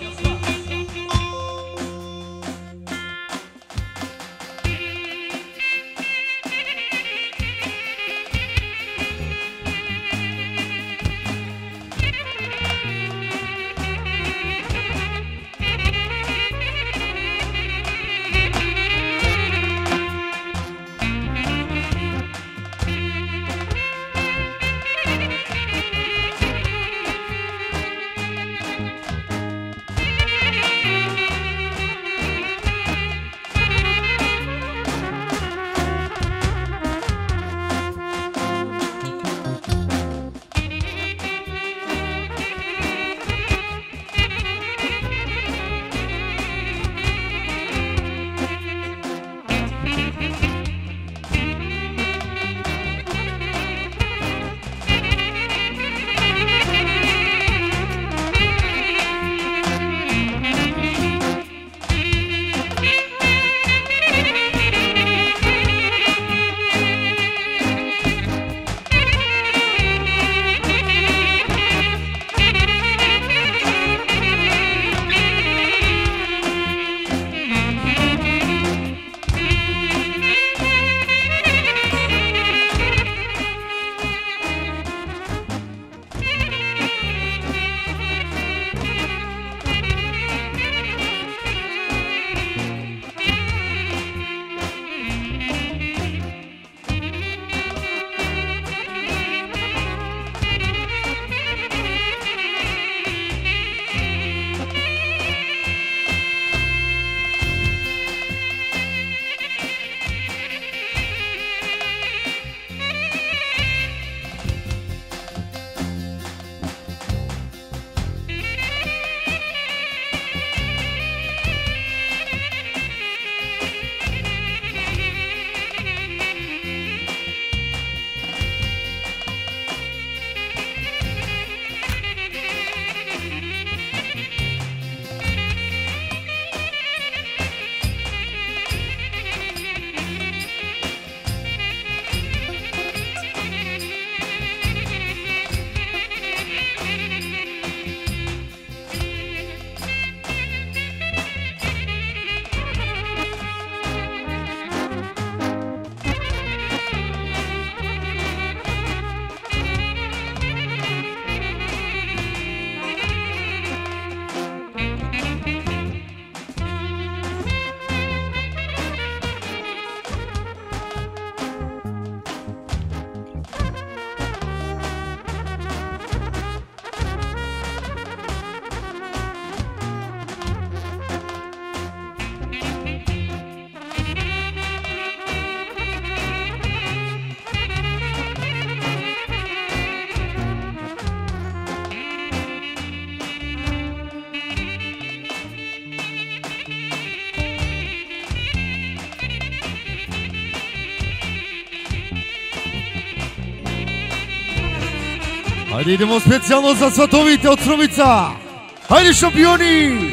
A: Ajde idemo specijalno za svatovite od Stromica. Ajde šampioni!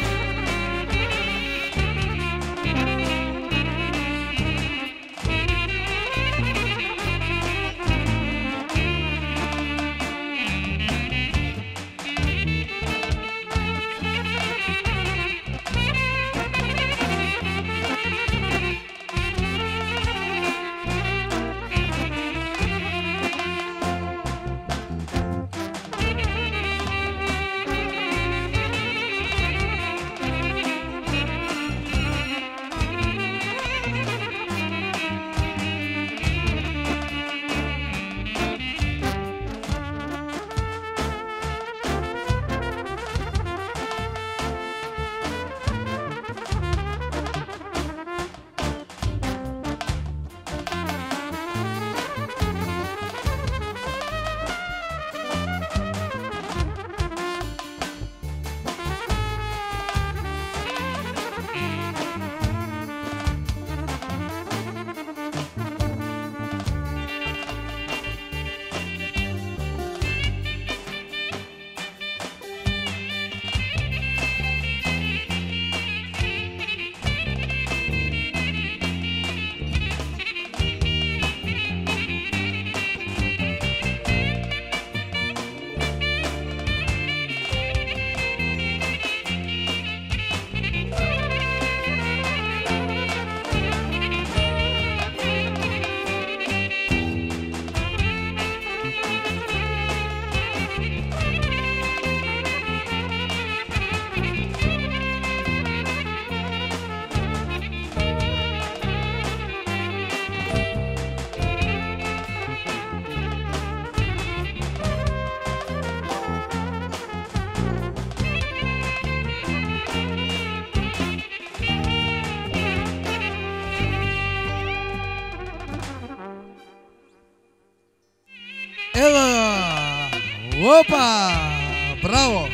E: Evo, opa, bravo.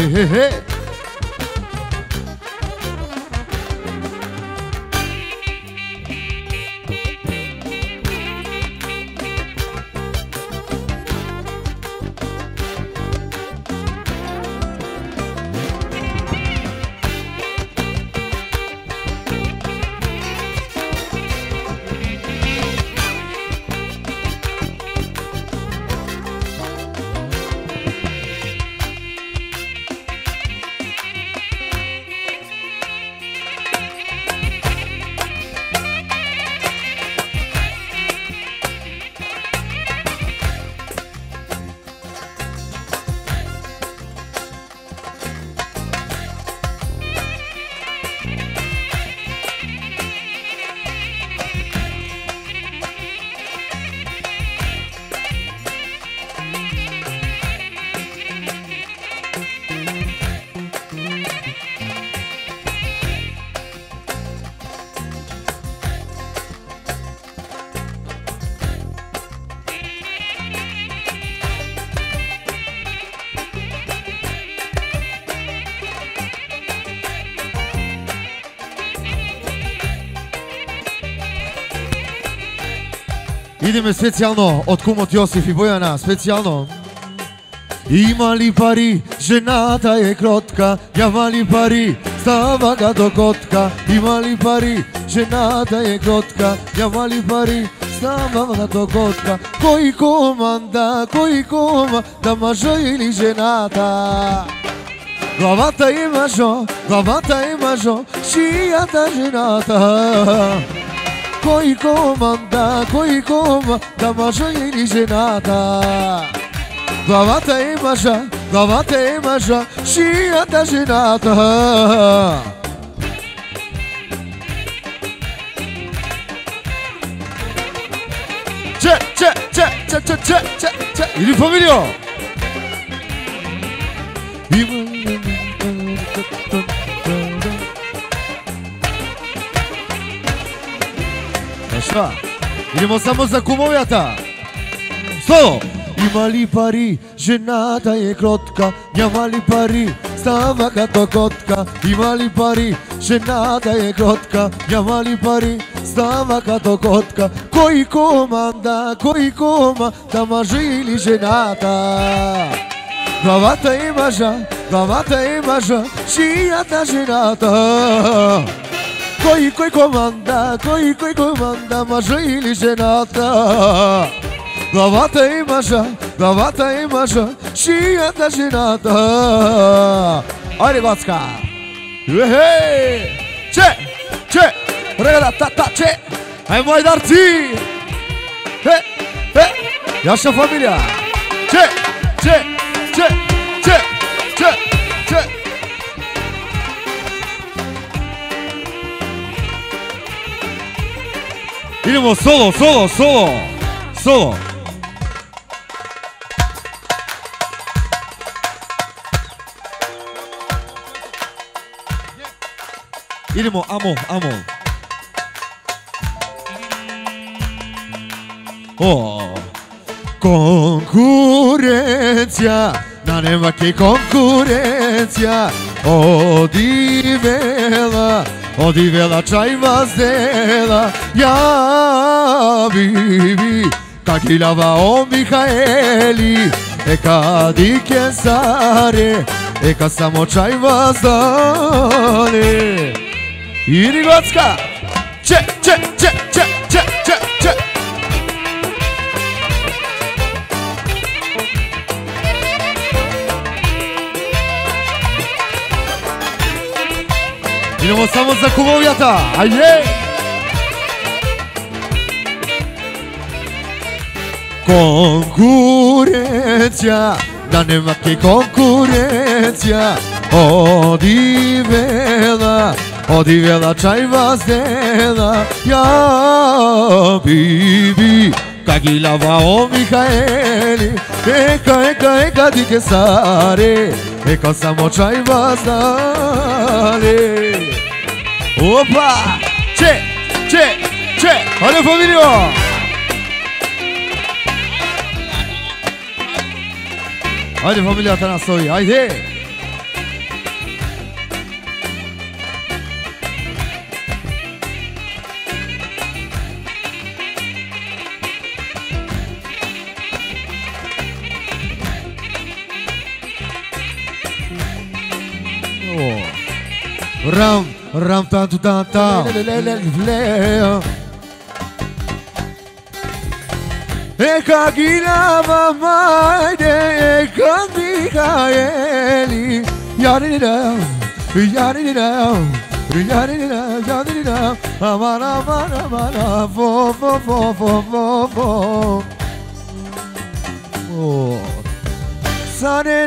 A: Ideme specijalno od kumot Josif i Bojana, specijalno. Ima li pari, ženata je krotka, jama li pari, stava ga do kotka. Ima li pari, ženata je krotka, jama li pari, stava ga do kotka. Koji komanda, mažo ili ženata. Glavata je mažo, šijata ženata. Koji komanda, mažo ili ženata. Glavata je maža, šijata ženata. Če, idi familijo. Šta? Idemo samo za kumovjata. Solo. Ima li pari, ženata je krotka, jama li pari, stava ga do kotka. Ima li pari, ženata je krotka, jama li pari, stava ga do kotka. Koji komanda, mažo ili ženata. Glavata je maža, šijata ženata. Koji komanda, mažo ili ženata. Glavata je maža, šijata ženata. Ajde Gocka. Če, reda ta, če. Aj moj darci. Jaša familija. Če. Idemo solo. Idemo, amo. Konkurencija, na nema che konkurencija. Odivela čaj vazdela. Ja vivi, kak ilava o Mihaeli. Eka dike sare, eka samo čaj vazdale. Idi Gocka. Če. Idemo samo za kumovjata, ajde! Konkurencija, da nema che konkurencija. Odivela čaj vazdela. Ja bibi, kak ilava o Mihaeli. Eka dike sare, eka samo čaj vazdale. Opa! Če! Ajde familijo! Ajde familijata nas ovi, ajde! ram, ram ta tu ta ta. Eka gila mamade, eka Michaeli. Yadida, yadida, yadida, yadida. Amara, amara, amara, fo, fo, fo, fo, fo, fo. Oh. Sare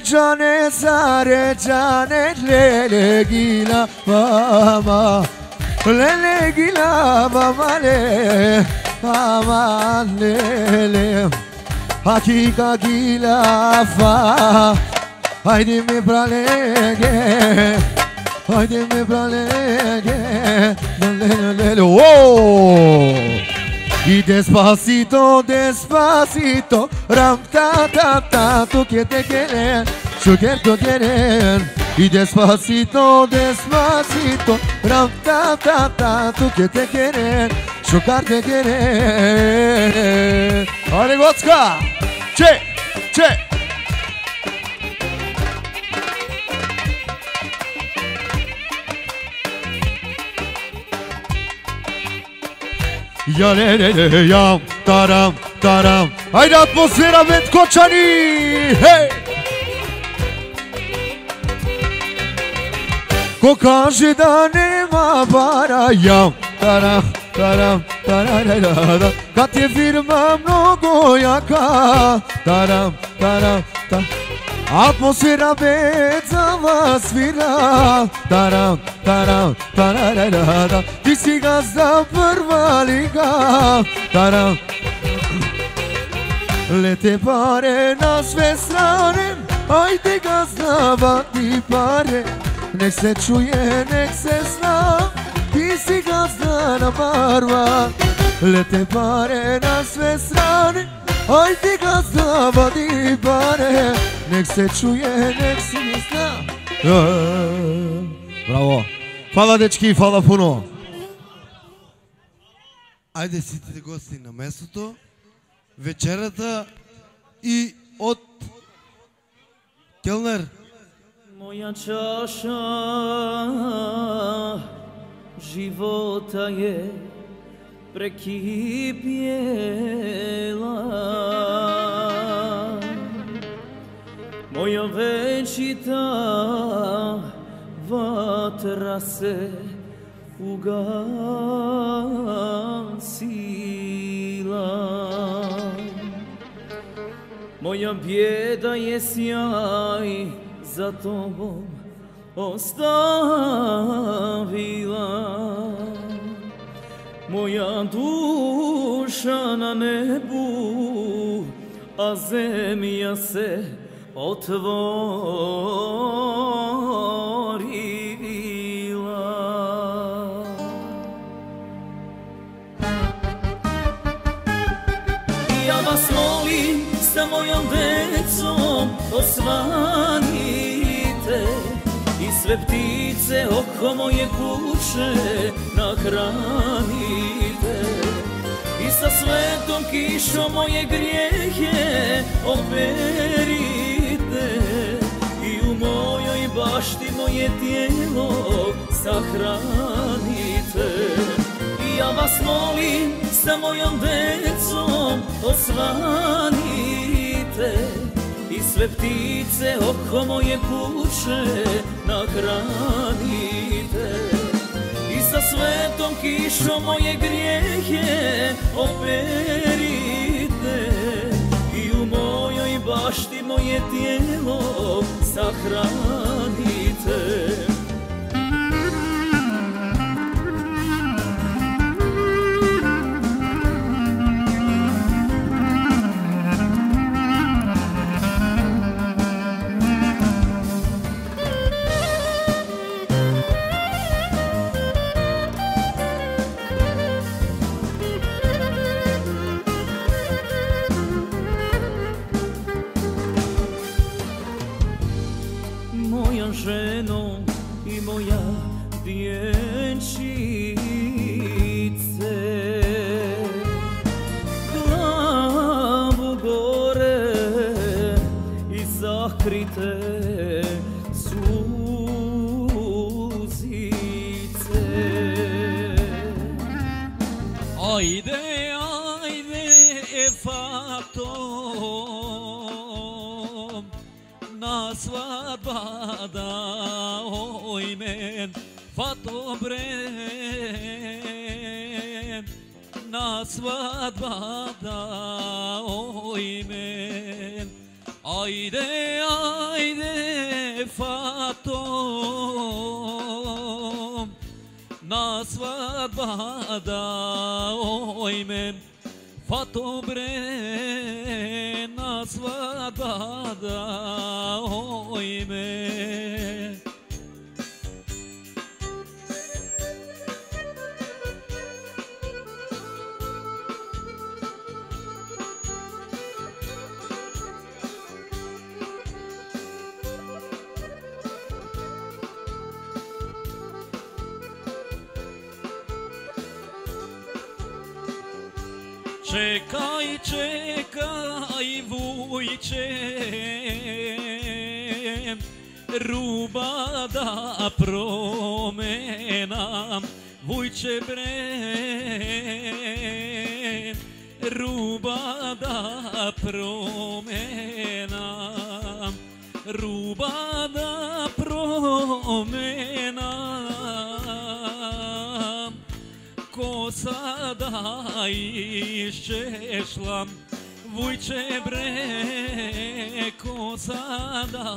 A: jane, lele gila mama, lele gila mama le, mama lele, hakika gila fa, haydi mi pralege, haydi mi pralege, lele lele, oh. Y despacito, despacito, ram ta ta ta, tú que te quieres, yo quiero querer. Y despacito, despacito, ram ta ta ta, tú que te quieres, yo quiero te querer. Ale Gocka, che, che. Ja le le le jam, taram, taram. Ajde atmosfera Metkočani, hej! Ko kaže da nema para, jam, taram, taram, taram. Kad je firma mnogo jaka, taram, taram, taram. Atmosfera Betzava svira, taram, taram, taram. Ti si gazda prva liga, taram. Lete pare na sve strane, ajde gazda vati pare. Nek se čuje, nek se zna, ti si gazda na barva. Lete pare na sve strane, ajde gazda vati pare. Nek se čuje, nek se zna. Bravo. Hvala dečki, hvala puno.
E: Ajde сите гости на местото. Вечерата и от келнер.
F: Moja čaša života je prekipjela. Moja večita vatra se ugasila. Moja bijeda je sjaj za tobom ostavila. Moja duša na nebu, a zemlja se otvorila. Ja vas molim, sa mojom decom osvanite i sve ptice oko moje kuće nahranite i sa svetom kišom moje grijehe operite i u mojoj bašti moje tijelo sahranite. I ja vas molim, sa mojom decom osvanite i sve ptice oko moje kuće nahranite i sa svetom kišom moje grijehe operite i u mojoj bašti moje tijelo sahranite. Ženo, Ajde, ajde, fato, na svadba da ojmen, fato bre, na svadba da ojmen. Ajde, ajde, fato, na svadba da ojmen, fato bre, na svadba da ojmen. Čekaj, čekaj, vujče, ruba da promenam, vujče bre, ruba da promenam, ruba da promenam, ko sada iščešlam, vujče bre, ko sada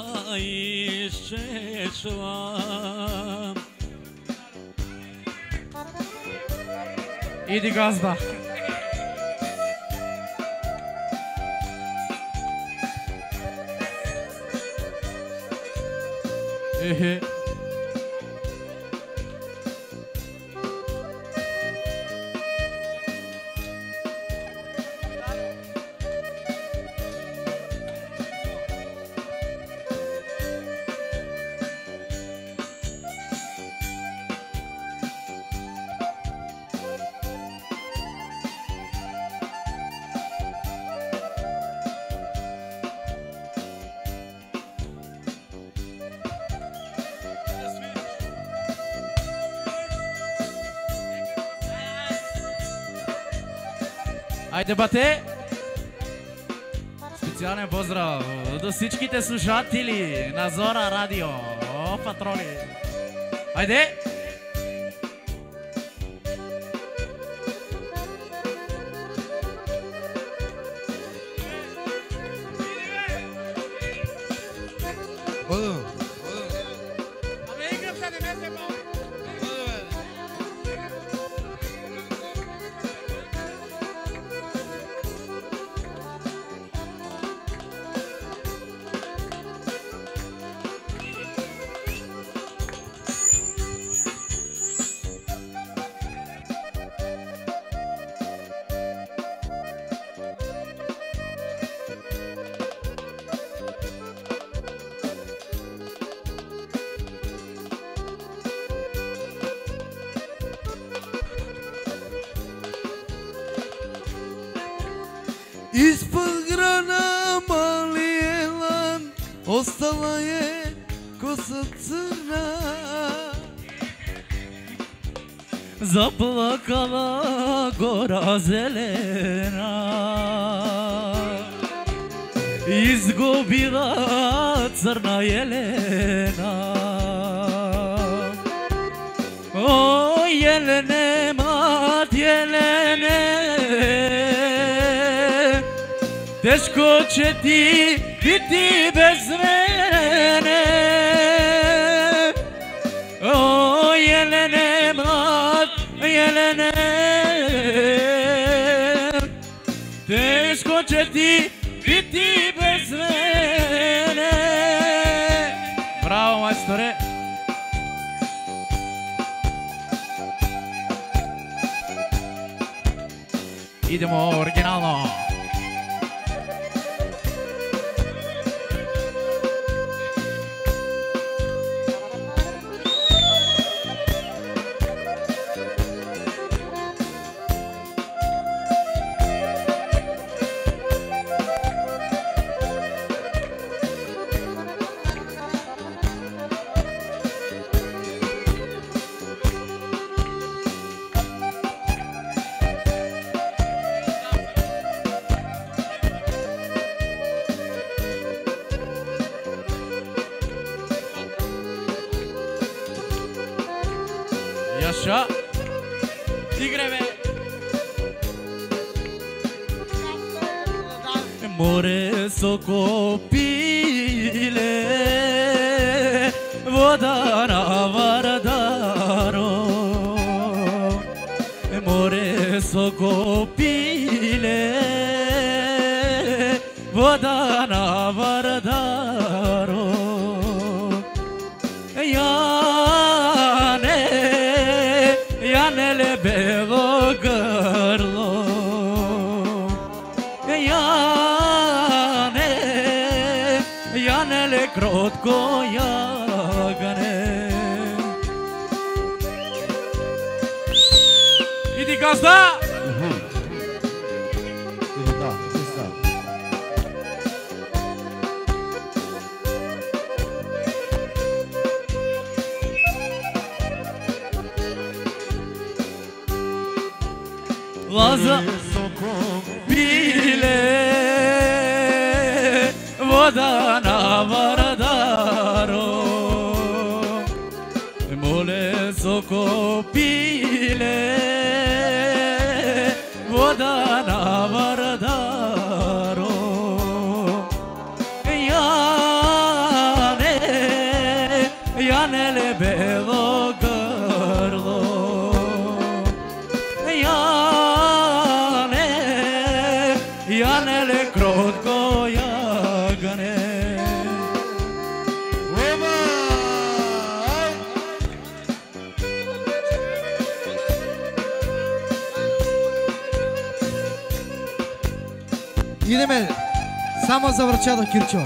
F: iščešlam.
G: Idi gazda. Ehe. Ajde бате! Специален поздрав до всичките слушатели на Зора Радио. О, патрони! Ajde!
E: Odemo. Ispod grana mali jelan, ostala je kosa crna.
F: Zaplakala gora zelena, izgubila crna jelena. O jelene, mat jelene, teško će ti biti bez mene. O jelene, mlad jelene, teško će ti biti bez mene.
G: Bravo, majstore! Idemo originalno! Игре, бе! Море соко пиле, вода на Вардаро. Море соко пиле, вода на Вардаро. Янеле бело гърло, Янеле кротко ягане. Иди газда! Лаза пиле, вода на Вардаро. Моле соко пиле, вода на Вардаро. Янеле бело гърло, Янеле кротко ягане.
E: Идеме само за врачата, Кирчо.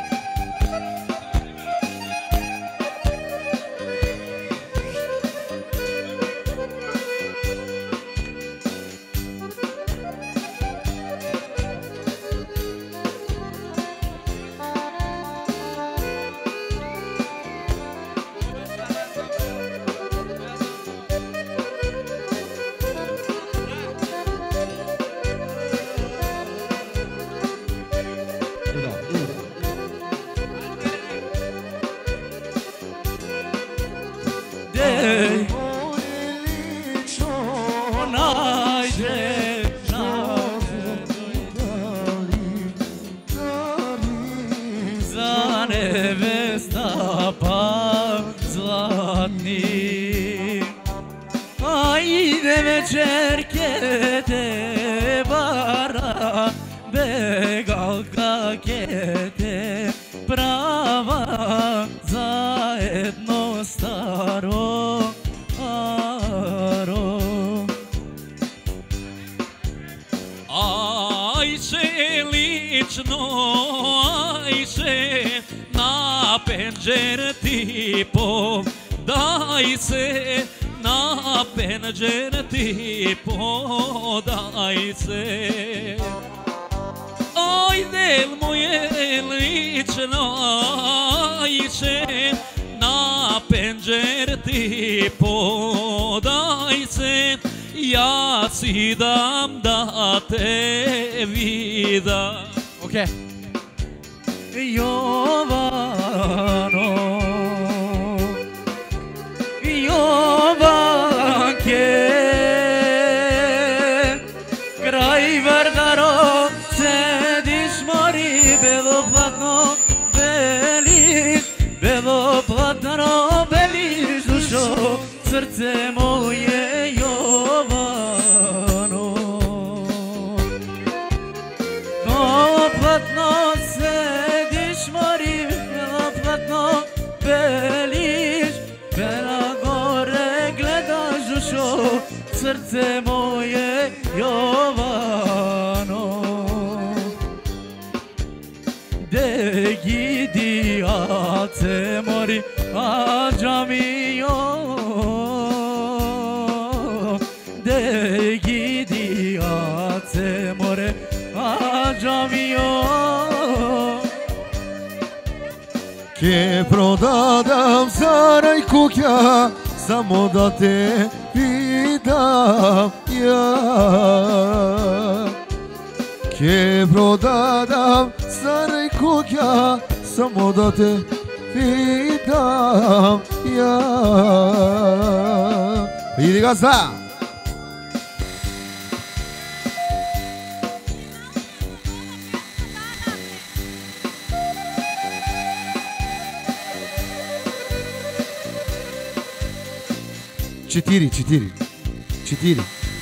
E: За невеста пак златни, айде вечеркете бара, бегалка кете права заедно старо аро. Айше лично, айше на пенджер ти подай се, на пенджер ти подай се. Айде моje lično, айше на пенджер ти poдай се, ja si dam da te vida. Okay. Jovano, Jovanke, kraj Vardaro, sediš mori, belo platno beliš, belo platno beliš dušo, srce moje Jovano. Belo platno sediš mori, belo platno beliš, bela gore gledaš dušo, srce moje Jovano. De gidiate mori a camio, de gidiate more a camio.
A: Che prodadam zaraj kukja, samo da te vidim ja. Che prodadam zaraj kukja, samo da te vidim ja. Idi ga sa! 4.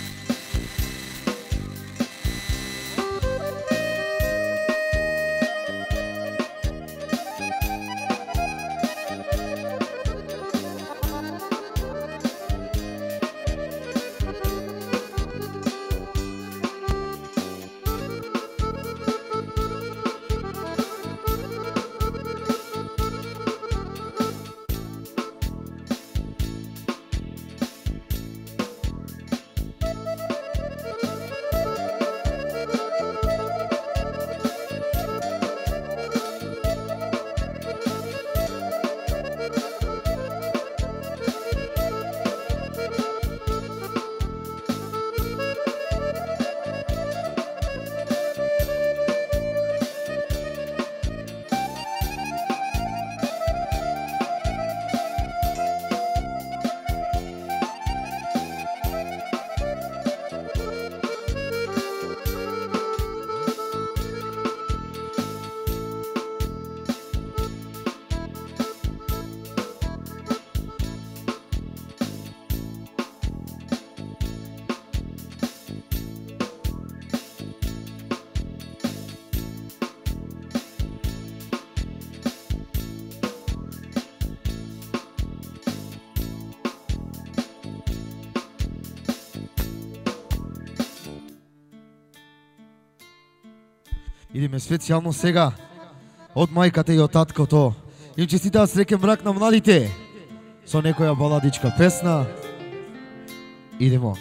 A: Идеме специјално сега од мајката и од таткото. Им честитаат среќен брак на младите со некоја баладичка песна. Идемо.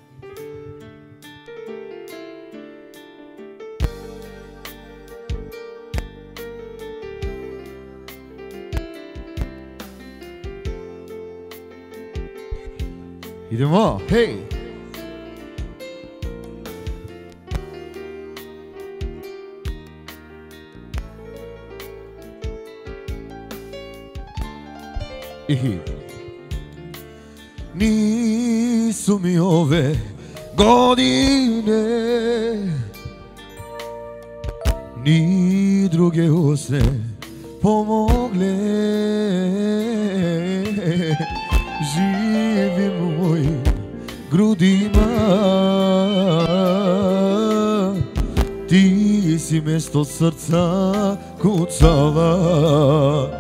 A: Идемо, хеј! Нису ми ове године ни друге усне помогле. Живим у мојим грудима, ти си место срца куцала.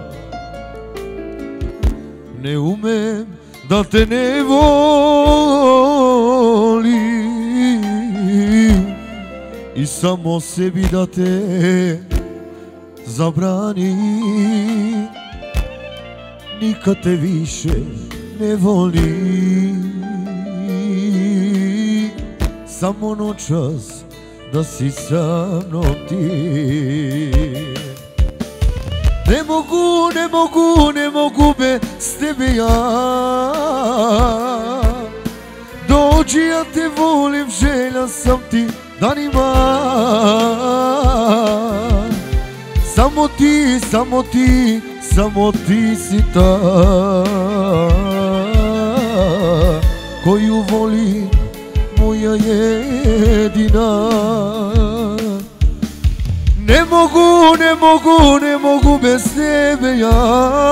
A: Не умем да те не волим и само себе да те забрани. Никад те више не волим, само ночас да си со мном ти. Не могу без тебе ја. Доđi, ja te volim, želja sam ti danima. Samo ti si ta koju volim, moja jedina. Ne mogu bez tebe ja.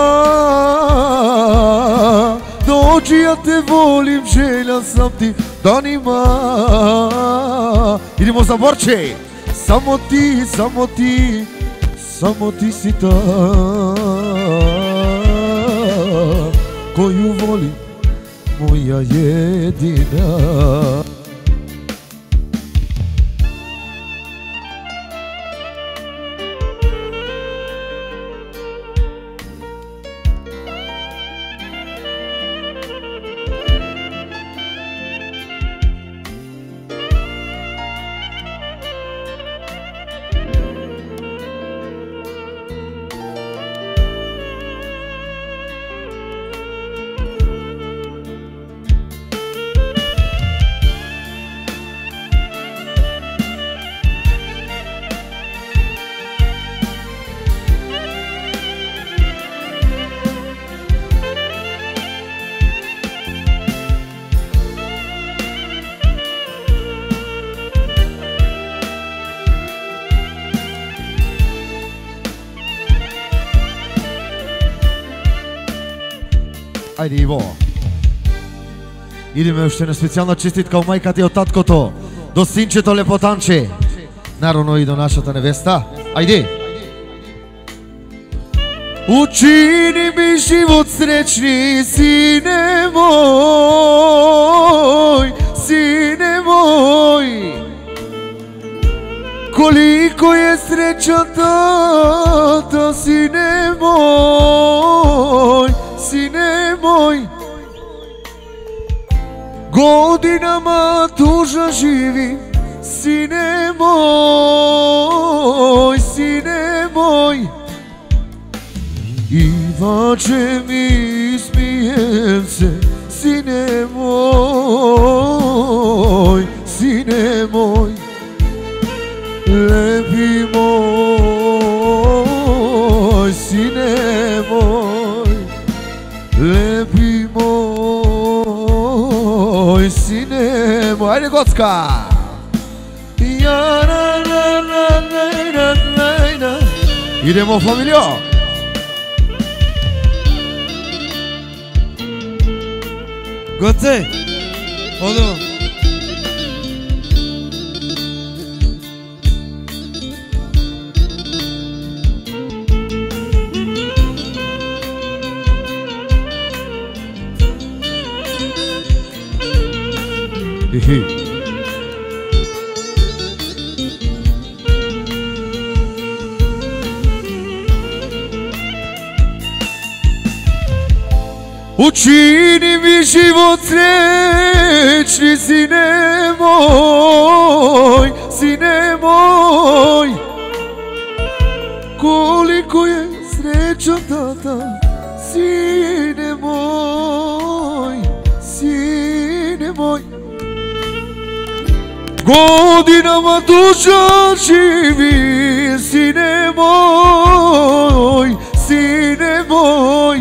A: Dođi, ja te volim, želja sam ti danima. Idemo za Borče. Samo ti si ta koju volim, moja jedina. Ajde Ivo. Идеме уште на специјална честитка од мајката и од таткото, до синчето Лепотанче, наравно и до нашата невеста. Ајде! Учини ми живот сречни, сине мој, сине мој. Колико е среќата, сине мој, сине мој. Годинама тужа живи, сине мој, сине мој. Иваче ми смием се, сине мој, сине мој. Лепи мој, сине мој, лепи мој, сине мој. Ајде Гоцка! Идемо фамилио!
H: Гоце, одево.
A: Učini mi život srećni, sine moj, sine moj. Koliko je srećan tata, sine moj, sine moj. Godinama duša živi, sine moj, sine moj.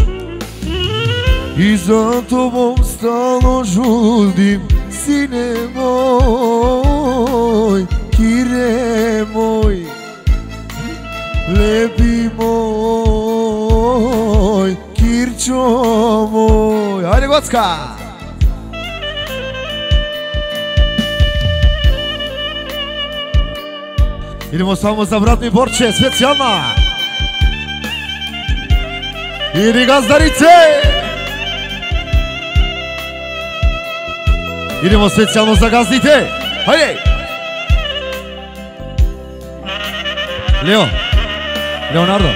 A: I za tobom stalno žudim, sine moj, kire moj, lepi moj, kirčo moj. Ajde Gocka! Idemo samo za bratni Borče, specijalna! Idi gazdarice! Idemo specijalno za gazdite! Hajde! Leonardo!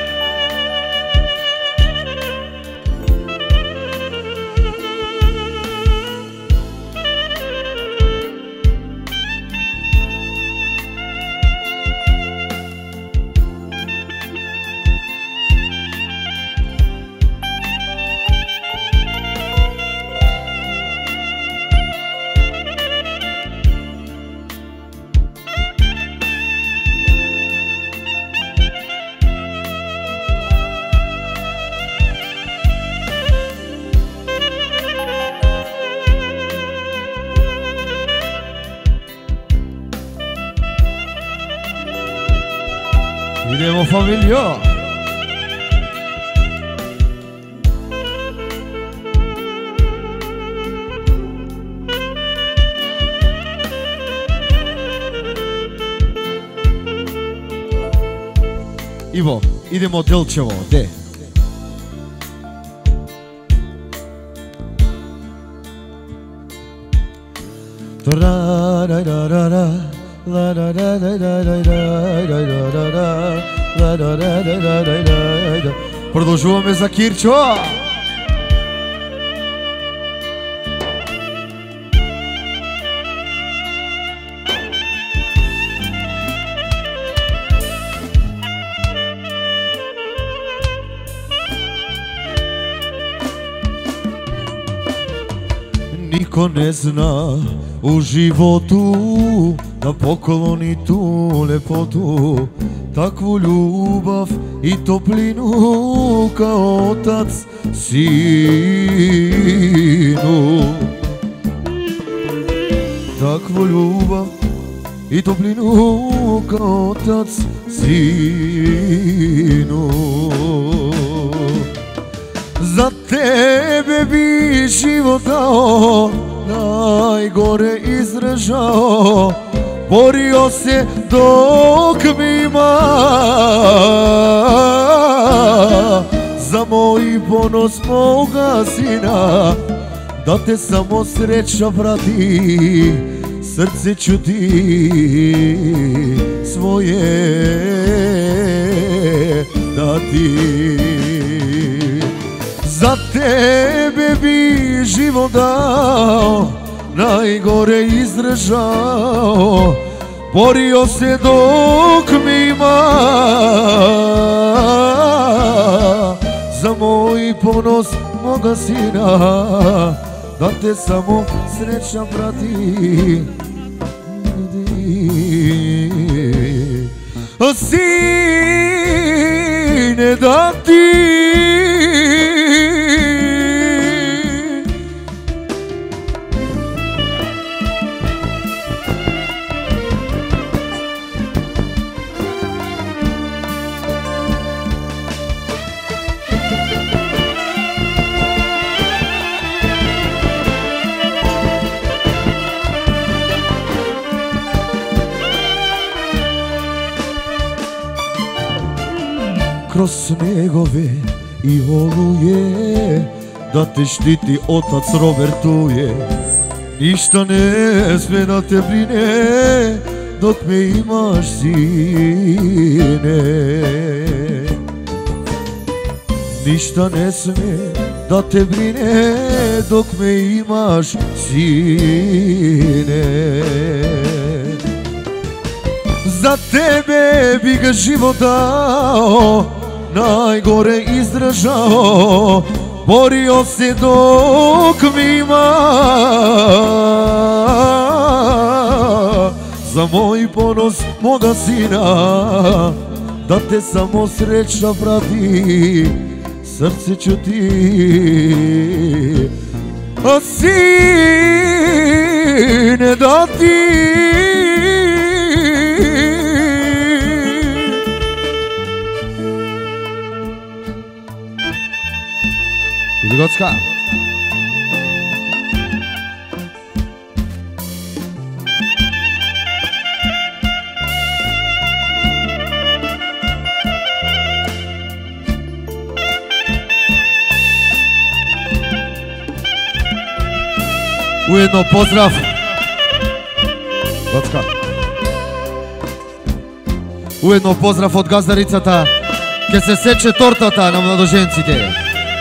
A: Idemo familio! Ivo, idemo Delčevo, de? Продолжуваме за Кирчо. Нико не зна у животу да поклони ту лепоту, такву љубав и топлину као отац сину. Такву љубав и топлину као отац сину. За тебе bi život dao, najgore izdržao, borio se dok mi ima. Za moj ponos moga sina, da te samo sreća prati, srce ću ti svoje dati. Za tebe bi život dao, najgore izdržao, borio se dok mi ima. Za moj ponos moga sina, da te samo sreća prati. Sine, da ti kroz snegove i oluje, da te štiti otac Robertuje. Ništa ne sme da te brine, dok me imaš, sine. Ništa ne sme da te brine, dok me imaš, sine. Za tebe bi ga život dao, najgore izdržao, borio se dok mi ima. Za moj ponos moga sina, da te samo sreća prati, srce ću ti, a sine, da ti. Gocka. Ujedno pozdrav. Gocka. Ujedno pozdrav od gazdaricata, ke se seče tortata na mladožencите.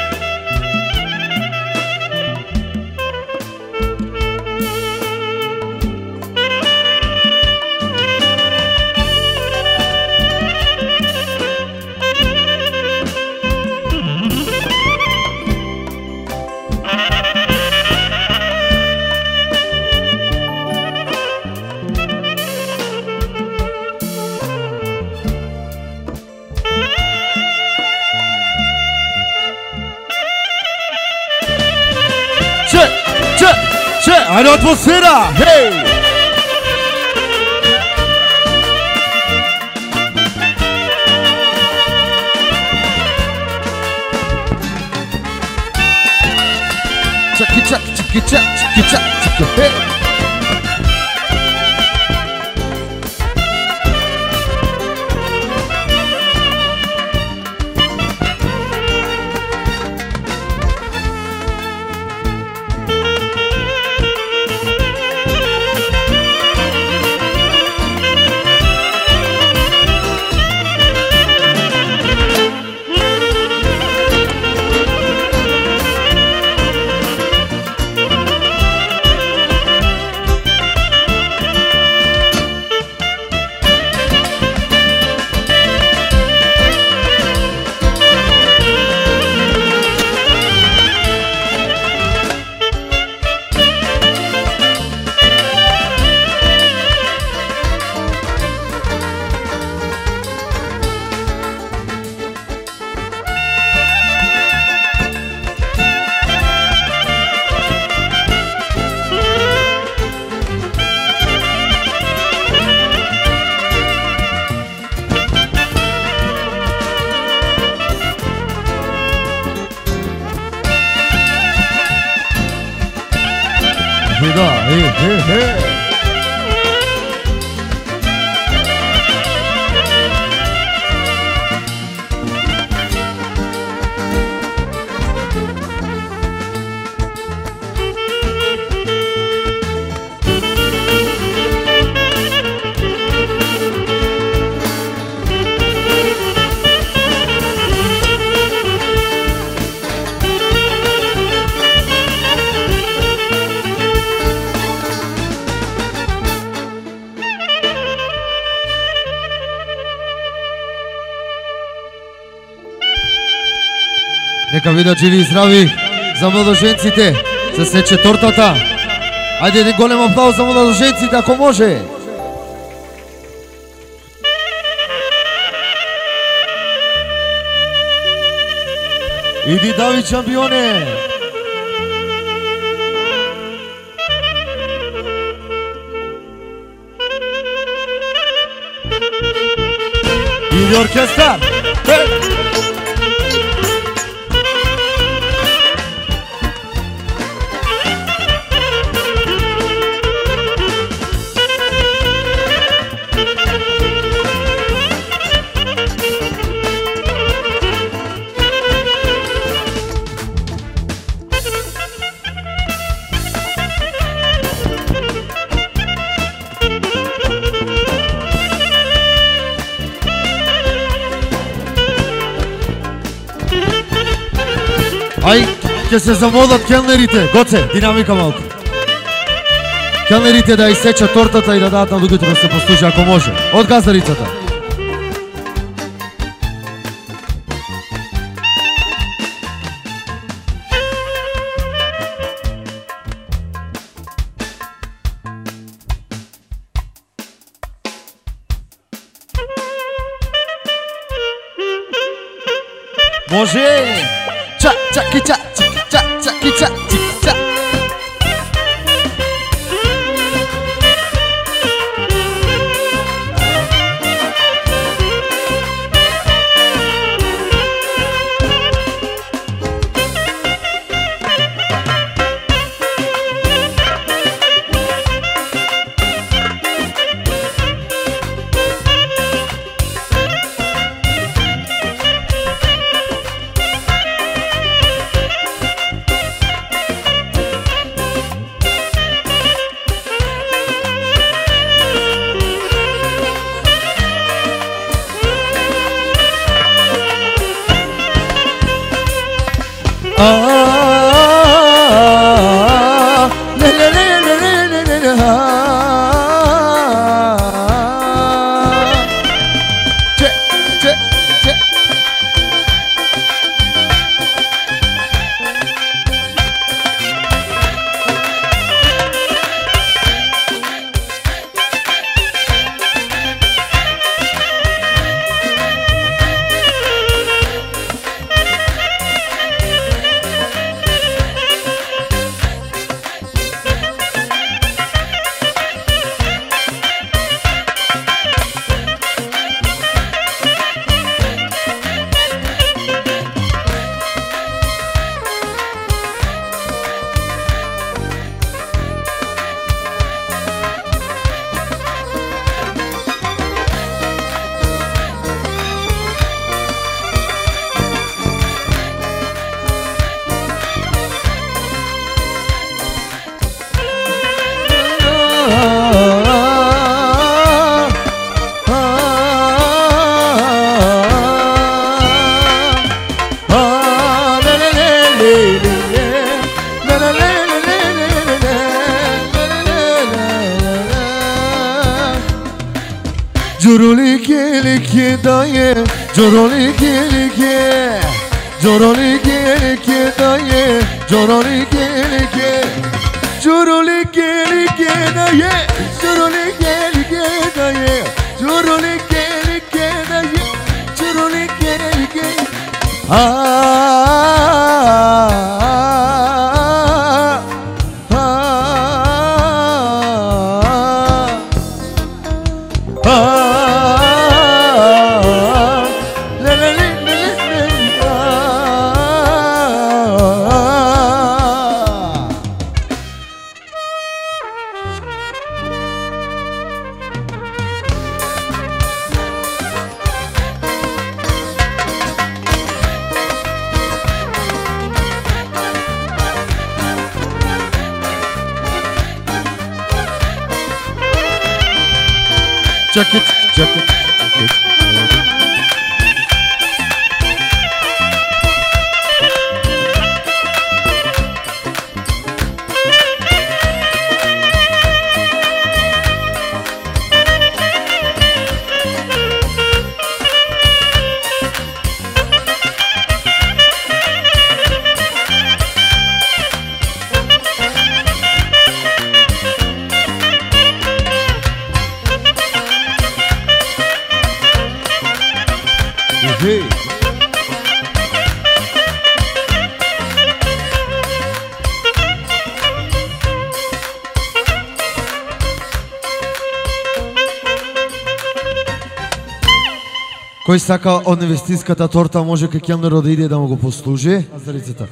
A: Ajde atmosfera, hej! Čaki čak, čaki čak, čaki čak, čaki hej! da, he. Neka видат живи и здрави за младоженците, се сече тортата. Ајде един голем аплауз за младоженците, ако може. Иди, Давид, шампионе! Иди, оркестар! Ај, ќе се замолат келнерите, Гоце, динамика малку. Келнерите да исечат тортата и да дадат на луѓето да се послужи ако може. Од газарицата. Може! Ча, ча, кича, ча, ча, кича, ча. Jorolike daye, jorolike, jorolike daye, jorolike, jorolike daye, jorolike daye, jorolike daye, jorolike. Čakaj, čakaj, čakaj. Hey. Кой сака од невестинската торта може кај келнерот да иде да му го послужи? Азарицата.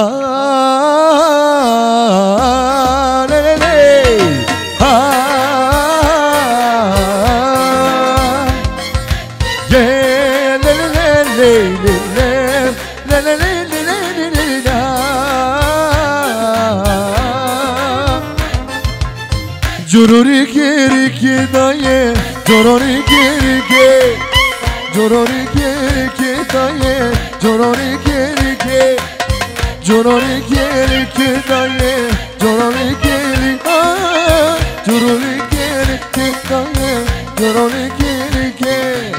A: Jororike rike daye, jororike rike, jororike rike daye, jororike rike, jororike rike daye, jororike rike, jororike rike daye, jororike rike.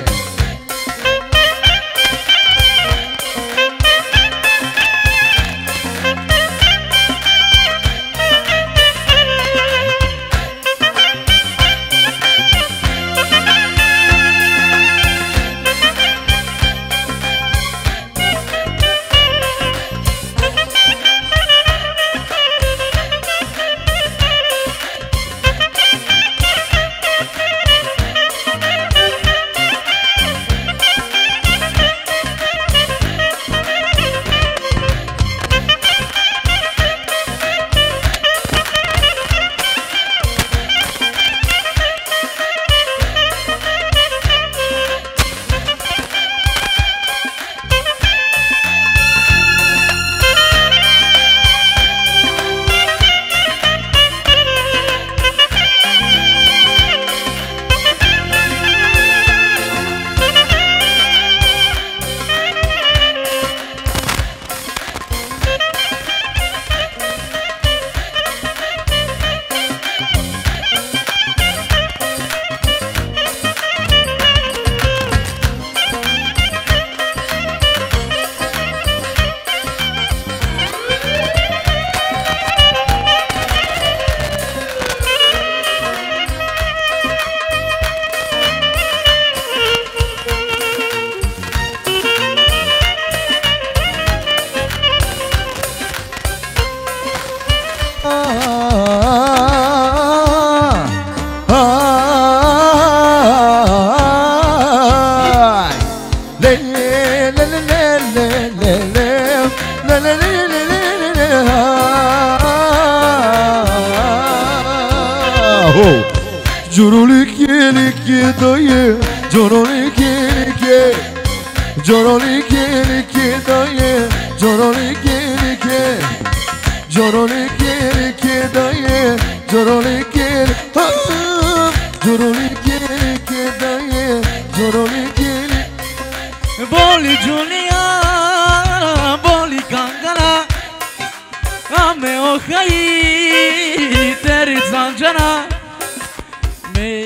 A: Jorolike like daye, jorolike like, jorolike like daye, jorolike like, jorolike like daye, jorolike, jorolike like daye, jorolike.
E: Boli Giulia, boli Kangana, ame ohai teri zanjana. Me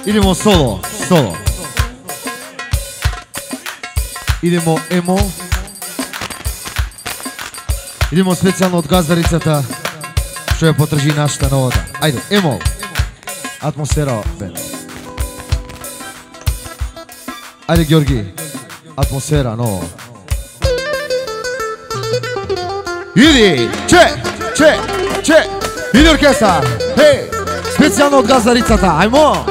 A: Idemo solo, solo. Idemo емо. Идемо специјално од газдарицата што ја потржи нашата новата. Ајде, емо. Атмосфера бенд. Ајде Ѓорги. Атмосфера ново. Иди, че. Иди оркестар. Хеј, специјално од газдарицата. Ајмо.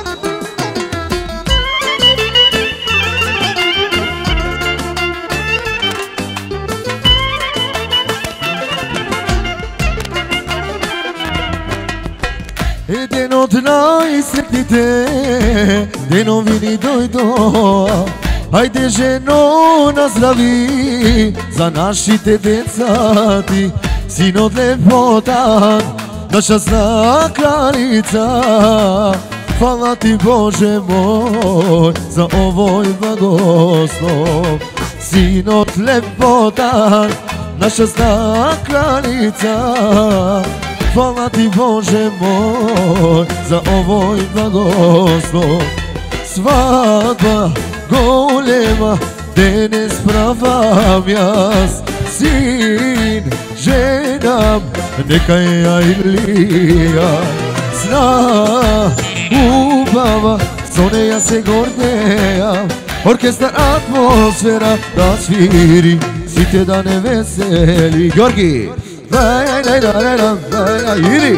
A: Ден од најсретните деновини дојдо. Ајде жено наздрави за нашите деца ти. Синот лепотан, наша зна кралица. Фала ти Боже мој за овој благослов. Синот лепотан, наша зна кралица. Фала ти Боже мој за овој благослов. Свадба голема денес правам јас. Син женам нека ја Илија. Зна убава со неја се гордејам. Оркестар атмосфера да свири, сите да не весели. Ѓорги, иди.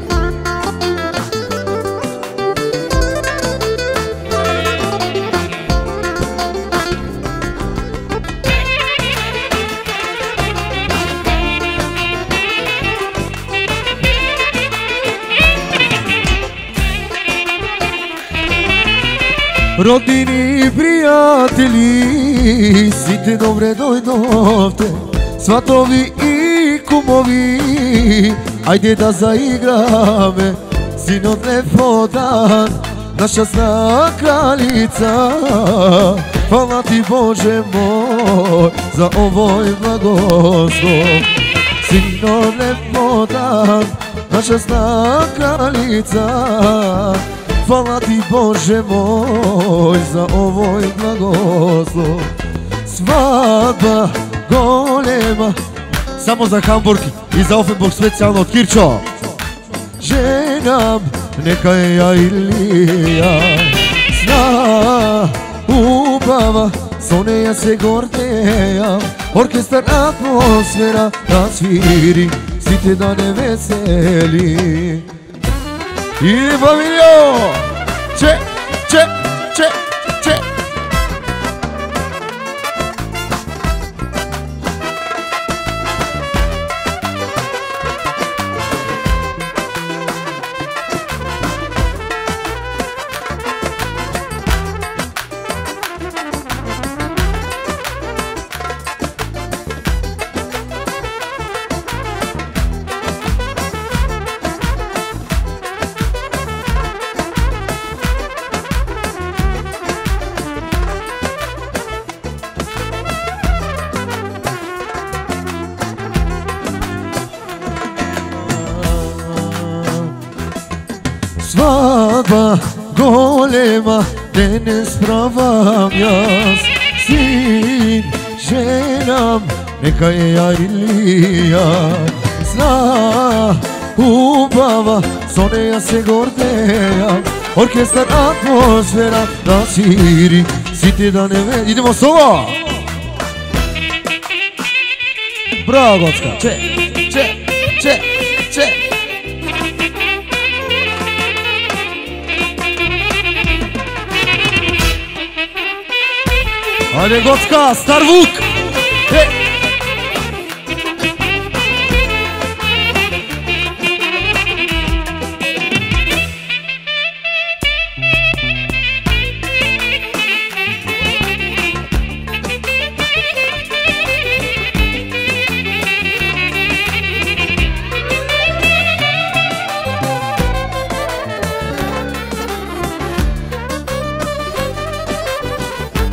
A: Родини и пријатели, сите добре дојдовте. Сватови и кумови, ајде да заиграме. Синот лепотан, наша зна кралица. Фала ти Боже мој за овој благослов. Синот лепотан, наша зна кралица. Фала ти Боже мој за овој благослов. Свадба голема, само за Хамбург и за Офенбург специјално од Кирчо. Женам нека ја Илија. Зна убава со неја се гордејам. Оркестар атмосфера да свири, сите да не весели. Иди фамилио! Че! Свадба голема денес правам јас. Син женам нека ја Илија. Зна убава со неја се гордејам. Оркестар атмосфера да свири, сите да не ве... Идемо соло! Браво, Гоцка! Че! Ајде Гоцка, стар Вук!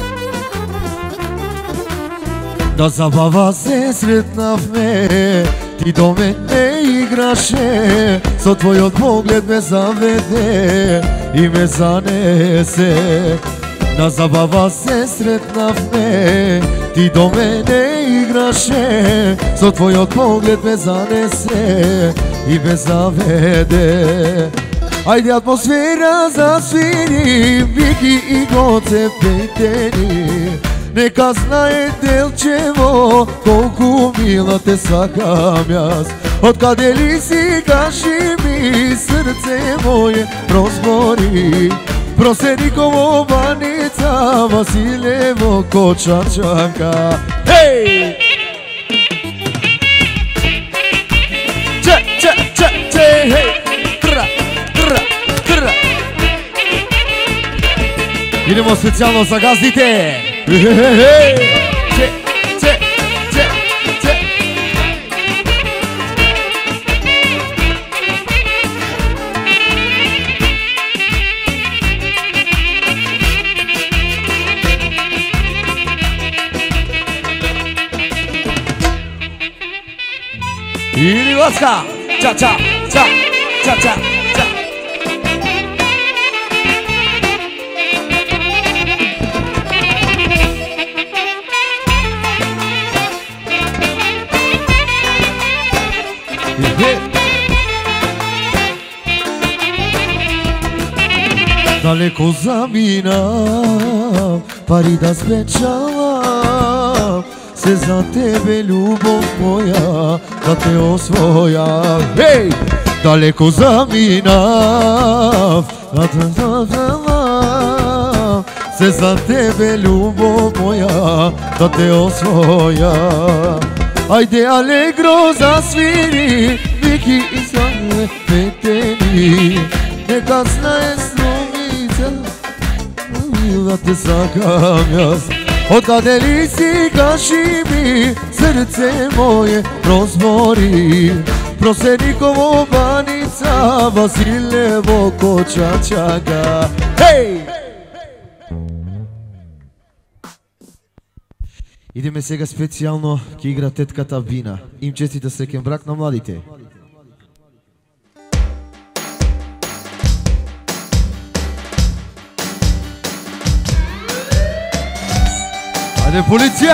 A: Да забава се сретнавме, Ti do mene igraše, so tvoj pogled me zavede i me zanese. Na zabava se sretnavme, ti do mene igraše, so tvoj pogled me zanese i me zavede. Ajde atmosfera zasviri, Viki i Goce pejteni. Neka znае Delčevo, колку мила те сакам јас. Откаде ли си, кажи ми, срце моје прозбори. Просениково баница, Василево Кочачанка. Хеј! Хеј! Идемо специјално за газдите. Или ласка. Ча ча ча ча ча. Далеко заминам, пари да спечалам, се за тебе љубов моја да те освојам. Хеј! Далеко заминам, се за тебе љубов моја да те освојам. Ајде алегро засвири, Вики и Сане петени. Нека знае сломица, мила те сакам јас. Откаде ли си, кажи ми, срце моје прозбори. Просениково баница, Василево Кочачанка. Хеј! Идеме сега специјално ќе игра тетката Вина. Им честита среќен брак на младите. Ајде полиција!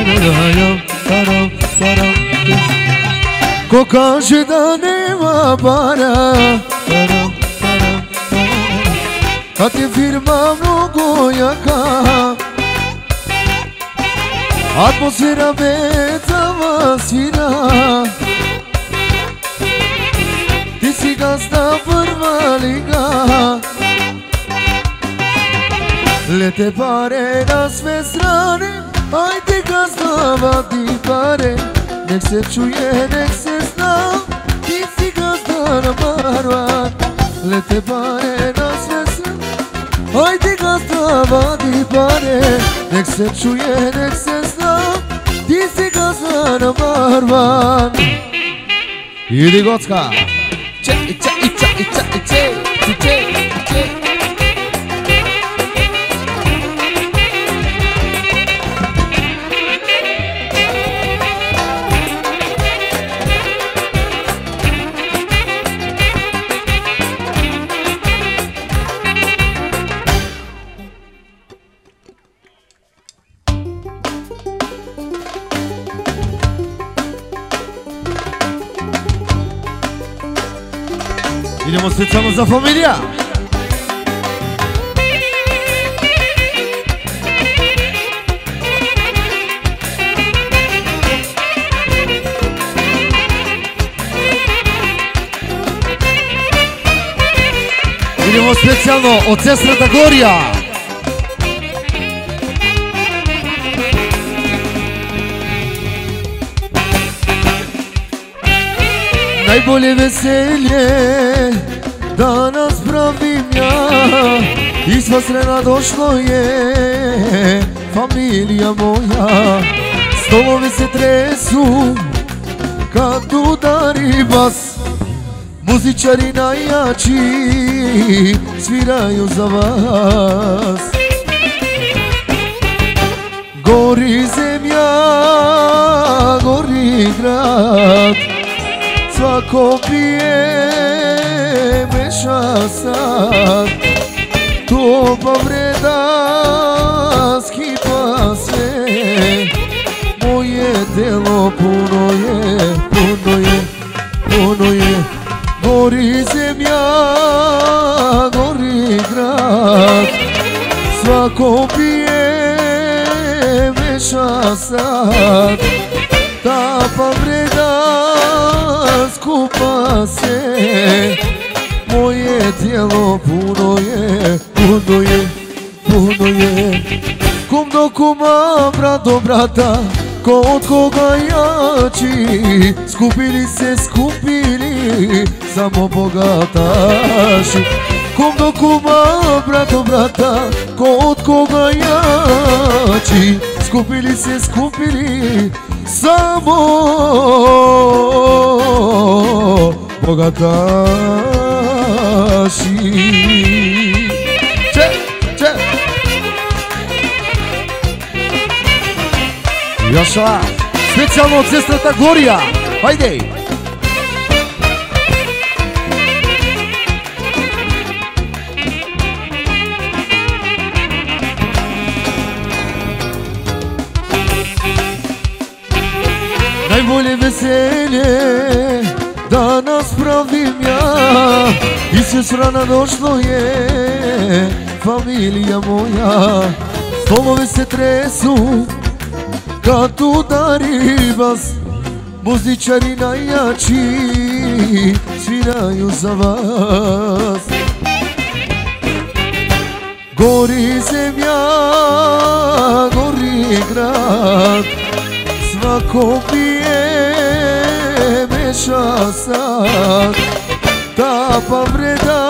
A: Ko kaže da nema para, kad je firma mnogo jaka, atmosfera becava svira, ti si gazda prva liga. Lete pare na sve strane, ajde gazda vadi pare, nek se čuje, nek se zna, ti si gazda na barvan. Lete pare na sve strane, ajde gazda vadi pare, nek se čuje, nek se zna, ti si gazda na barvan. Idi Gocka! Idemo specijalno za familija. Idemo specijalno od sestrata Gorija. Najbolje veselje danas pravim ja, i sva srena došlo je familija moja. Stolovi se tresu kad udari bas, muzičari najjači sviraju za vas. Gori zemlja, gori grad, svako pije, meša sad, to pa vreda skipa sve. Moje telo puno je, puno je, puno je. Gori zemlja, gori grad, svako pije, meša sad, ta pa vreda skupa se. Moje tijelo puno je, puno je, puno je. Kum do kuma, brat do brata, ko od koga jači, skupili se, skupili samo bogataši. Kum do kuma, brat do brata, ko od koga jači, skupili se, skupili samo bogataši. Jaša, specijalno od sestrata Gorija, hajde! Najbolje veselje danas pravim ja, i sve srana došlo je familija moja. Stolovi se tresu kad udari bas, muzičari najjači sviraju za vas. Gori zemlja, gori grad, svako pije, meša sad, ta pa vreda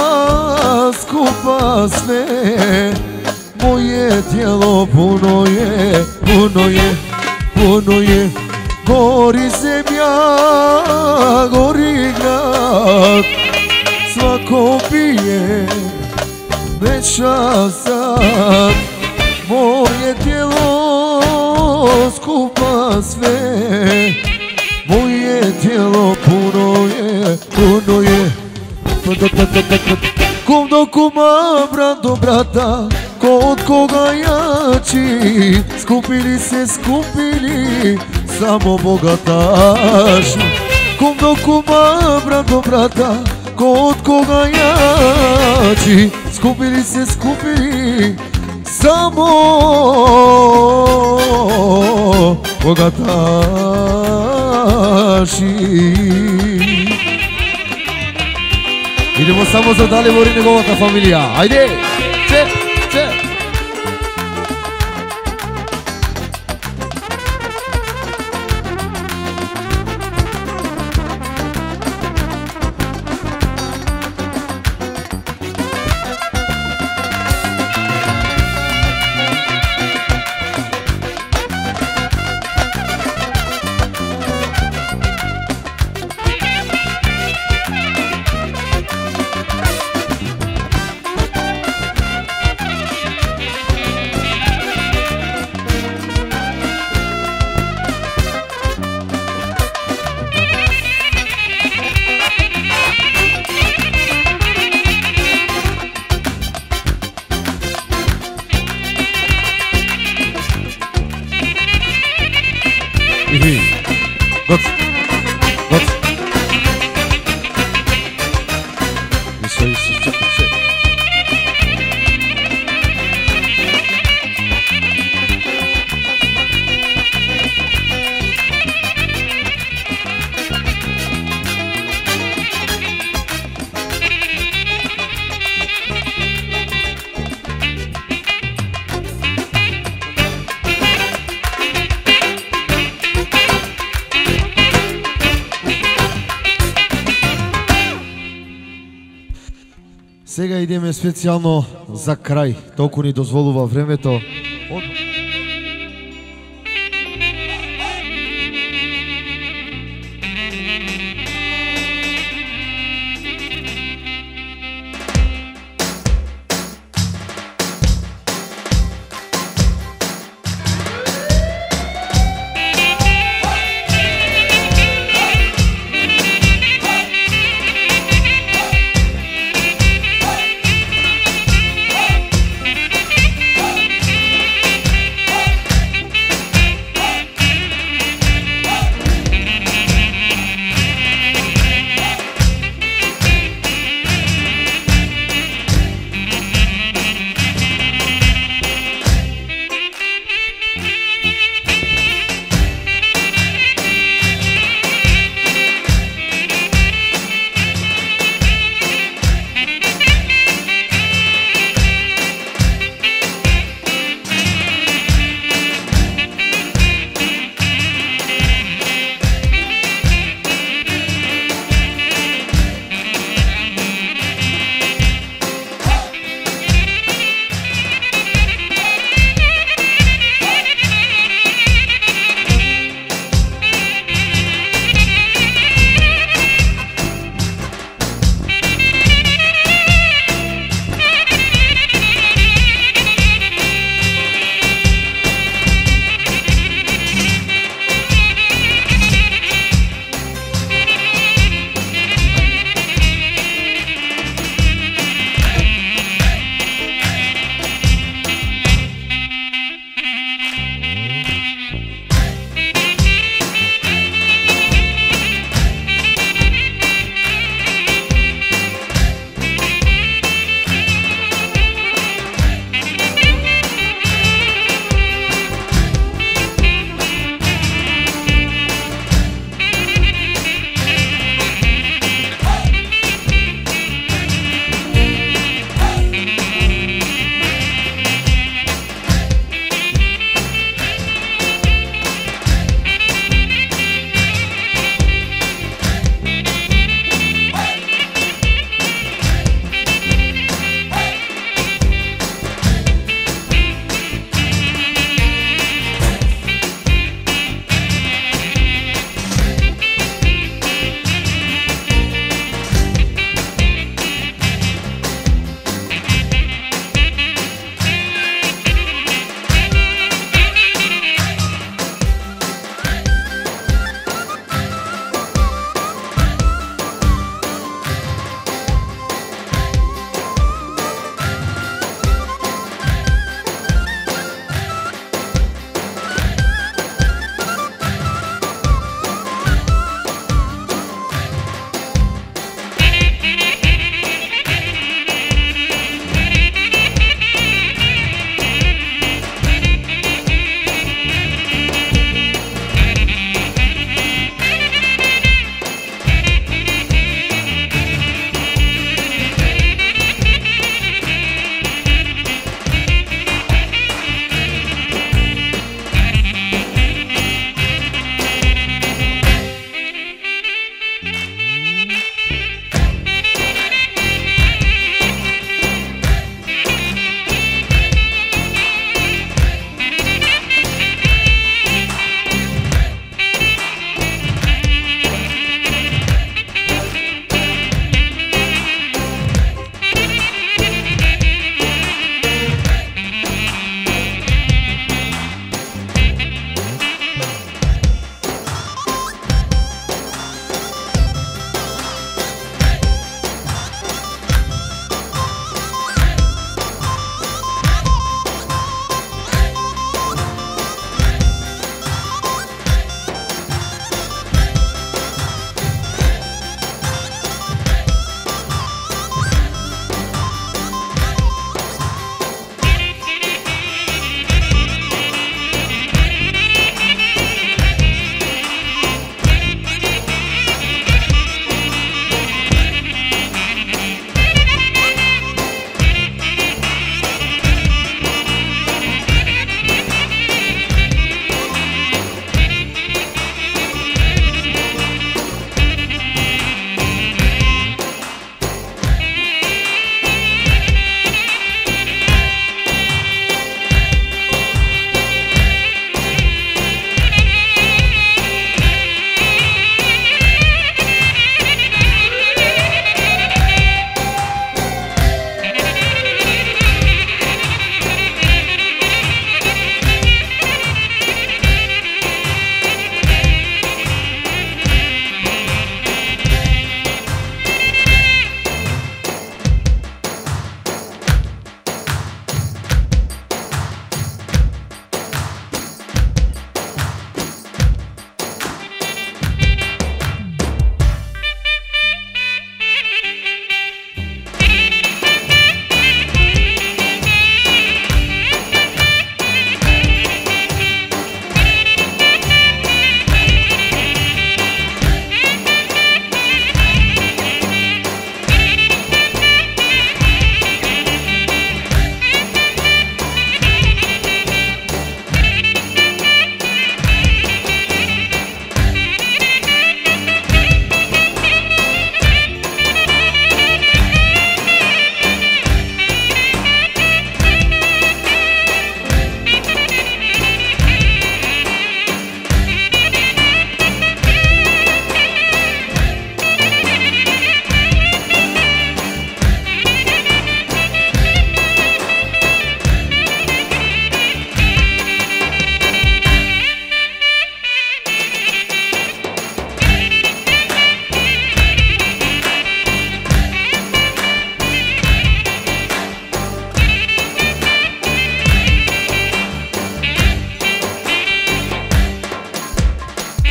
A: skupa sve. Moje tijelo puno je, puno je, puno je. Gori zemlja, gori grad, svako pije, meša sad. Moje tijelo skupa sve. Moje tijelo puno je, puno je. Kum do kuma, brat do brata, Kod koga jači, skupili se skupili, samo bogataši. Kum do kuma, brat do brata, kod koga jači, skupili se skupili, samo bogataši. Idemo samo za Dalibor i njegovata familija, ajde! Čep, čep! Сега идеме специјално за крај, толку ни дозволува времето.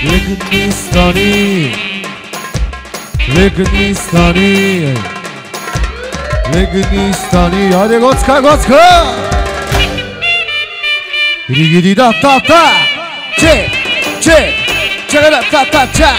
A: Legni stani, legni stani, legni stani, hadi Gocka Gocka! Rigidi da ta ta, che, da ta ta ta.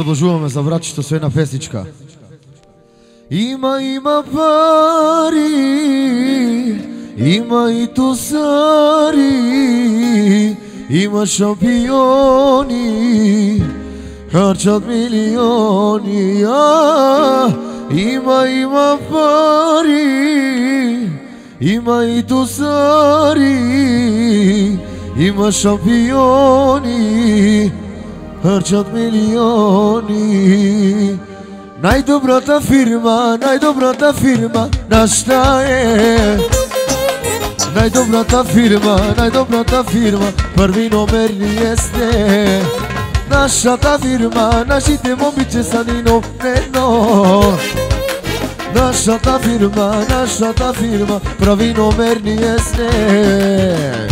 A: Продолжуваме за врачето со една песничка. Има пари, има и тусари, има шампиони, харчат милиони. Има пари, има и тусари, има шампиони, харчат милиони. Най-добрата фирма нашата е. Най-добрата фирма, първи номер ние сте. Нашата фирма, нашите момиче са ни номер едно. Нашата фирма, прави номер ние сте.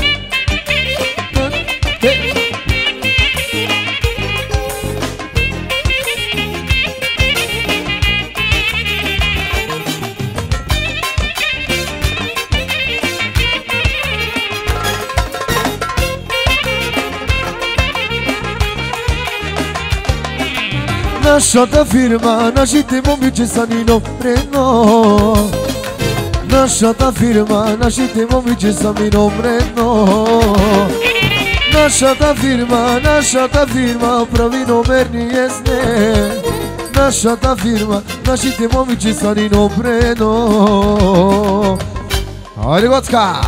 A: Нашата фирма, нашите момиче са ни номер едно. Нашата фирма, нашите момиче са ми номер едно. Нашата фирма, прави номер ние сме. Нашата фирма, нашите момиче са ни номер едно. Хайде, Гоцка!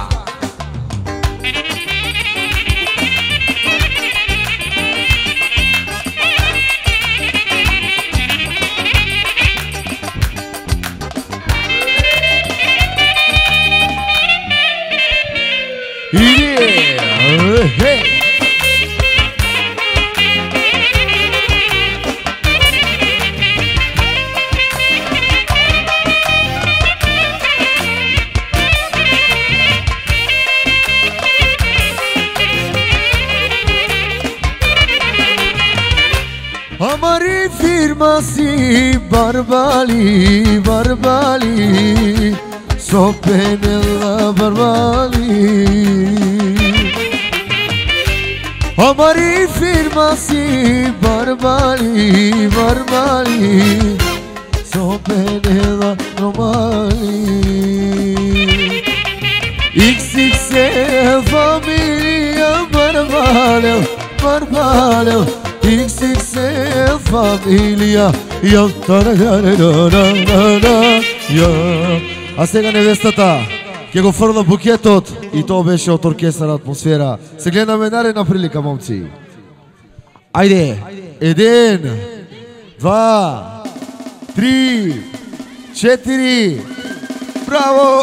A: Amari firma si Barbali, Barbali, Sopenella Barbali. Amari firma si Barbali, Barbali, Sopenella Barbali. XXL famiglia Barbali, Barbali. XXL familia. А сега невестата ќе го фрла букетот и тоа беше од оркестар Атмосфера. Се гледаме наредна прилика, момци. Ајде, 1, 2, 3, 4. Браво!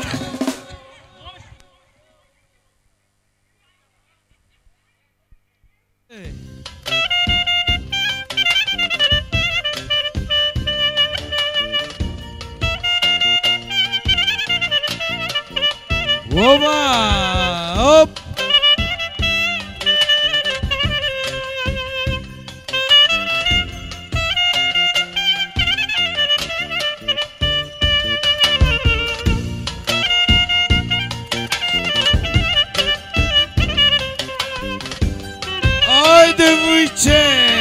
H: Оба! Оп! Ajde, vujče!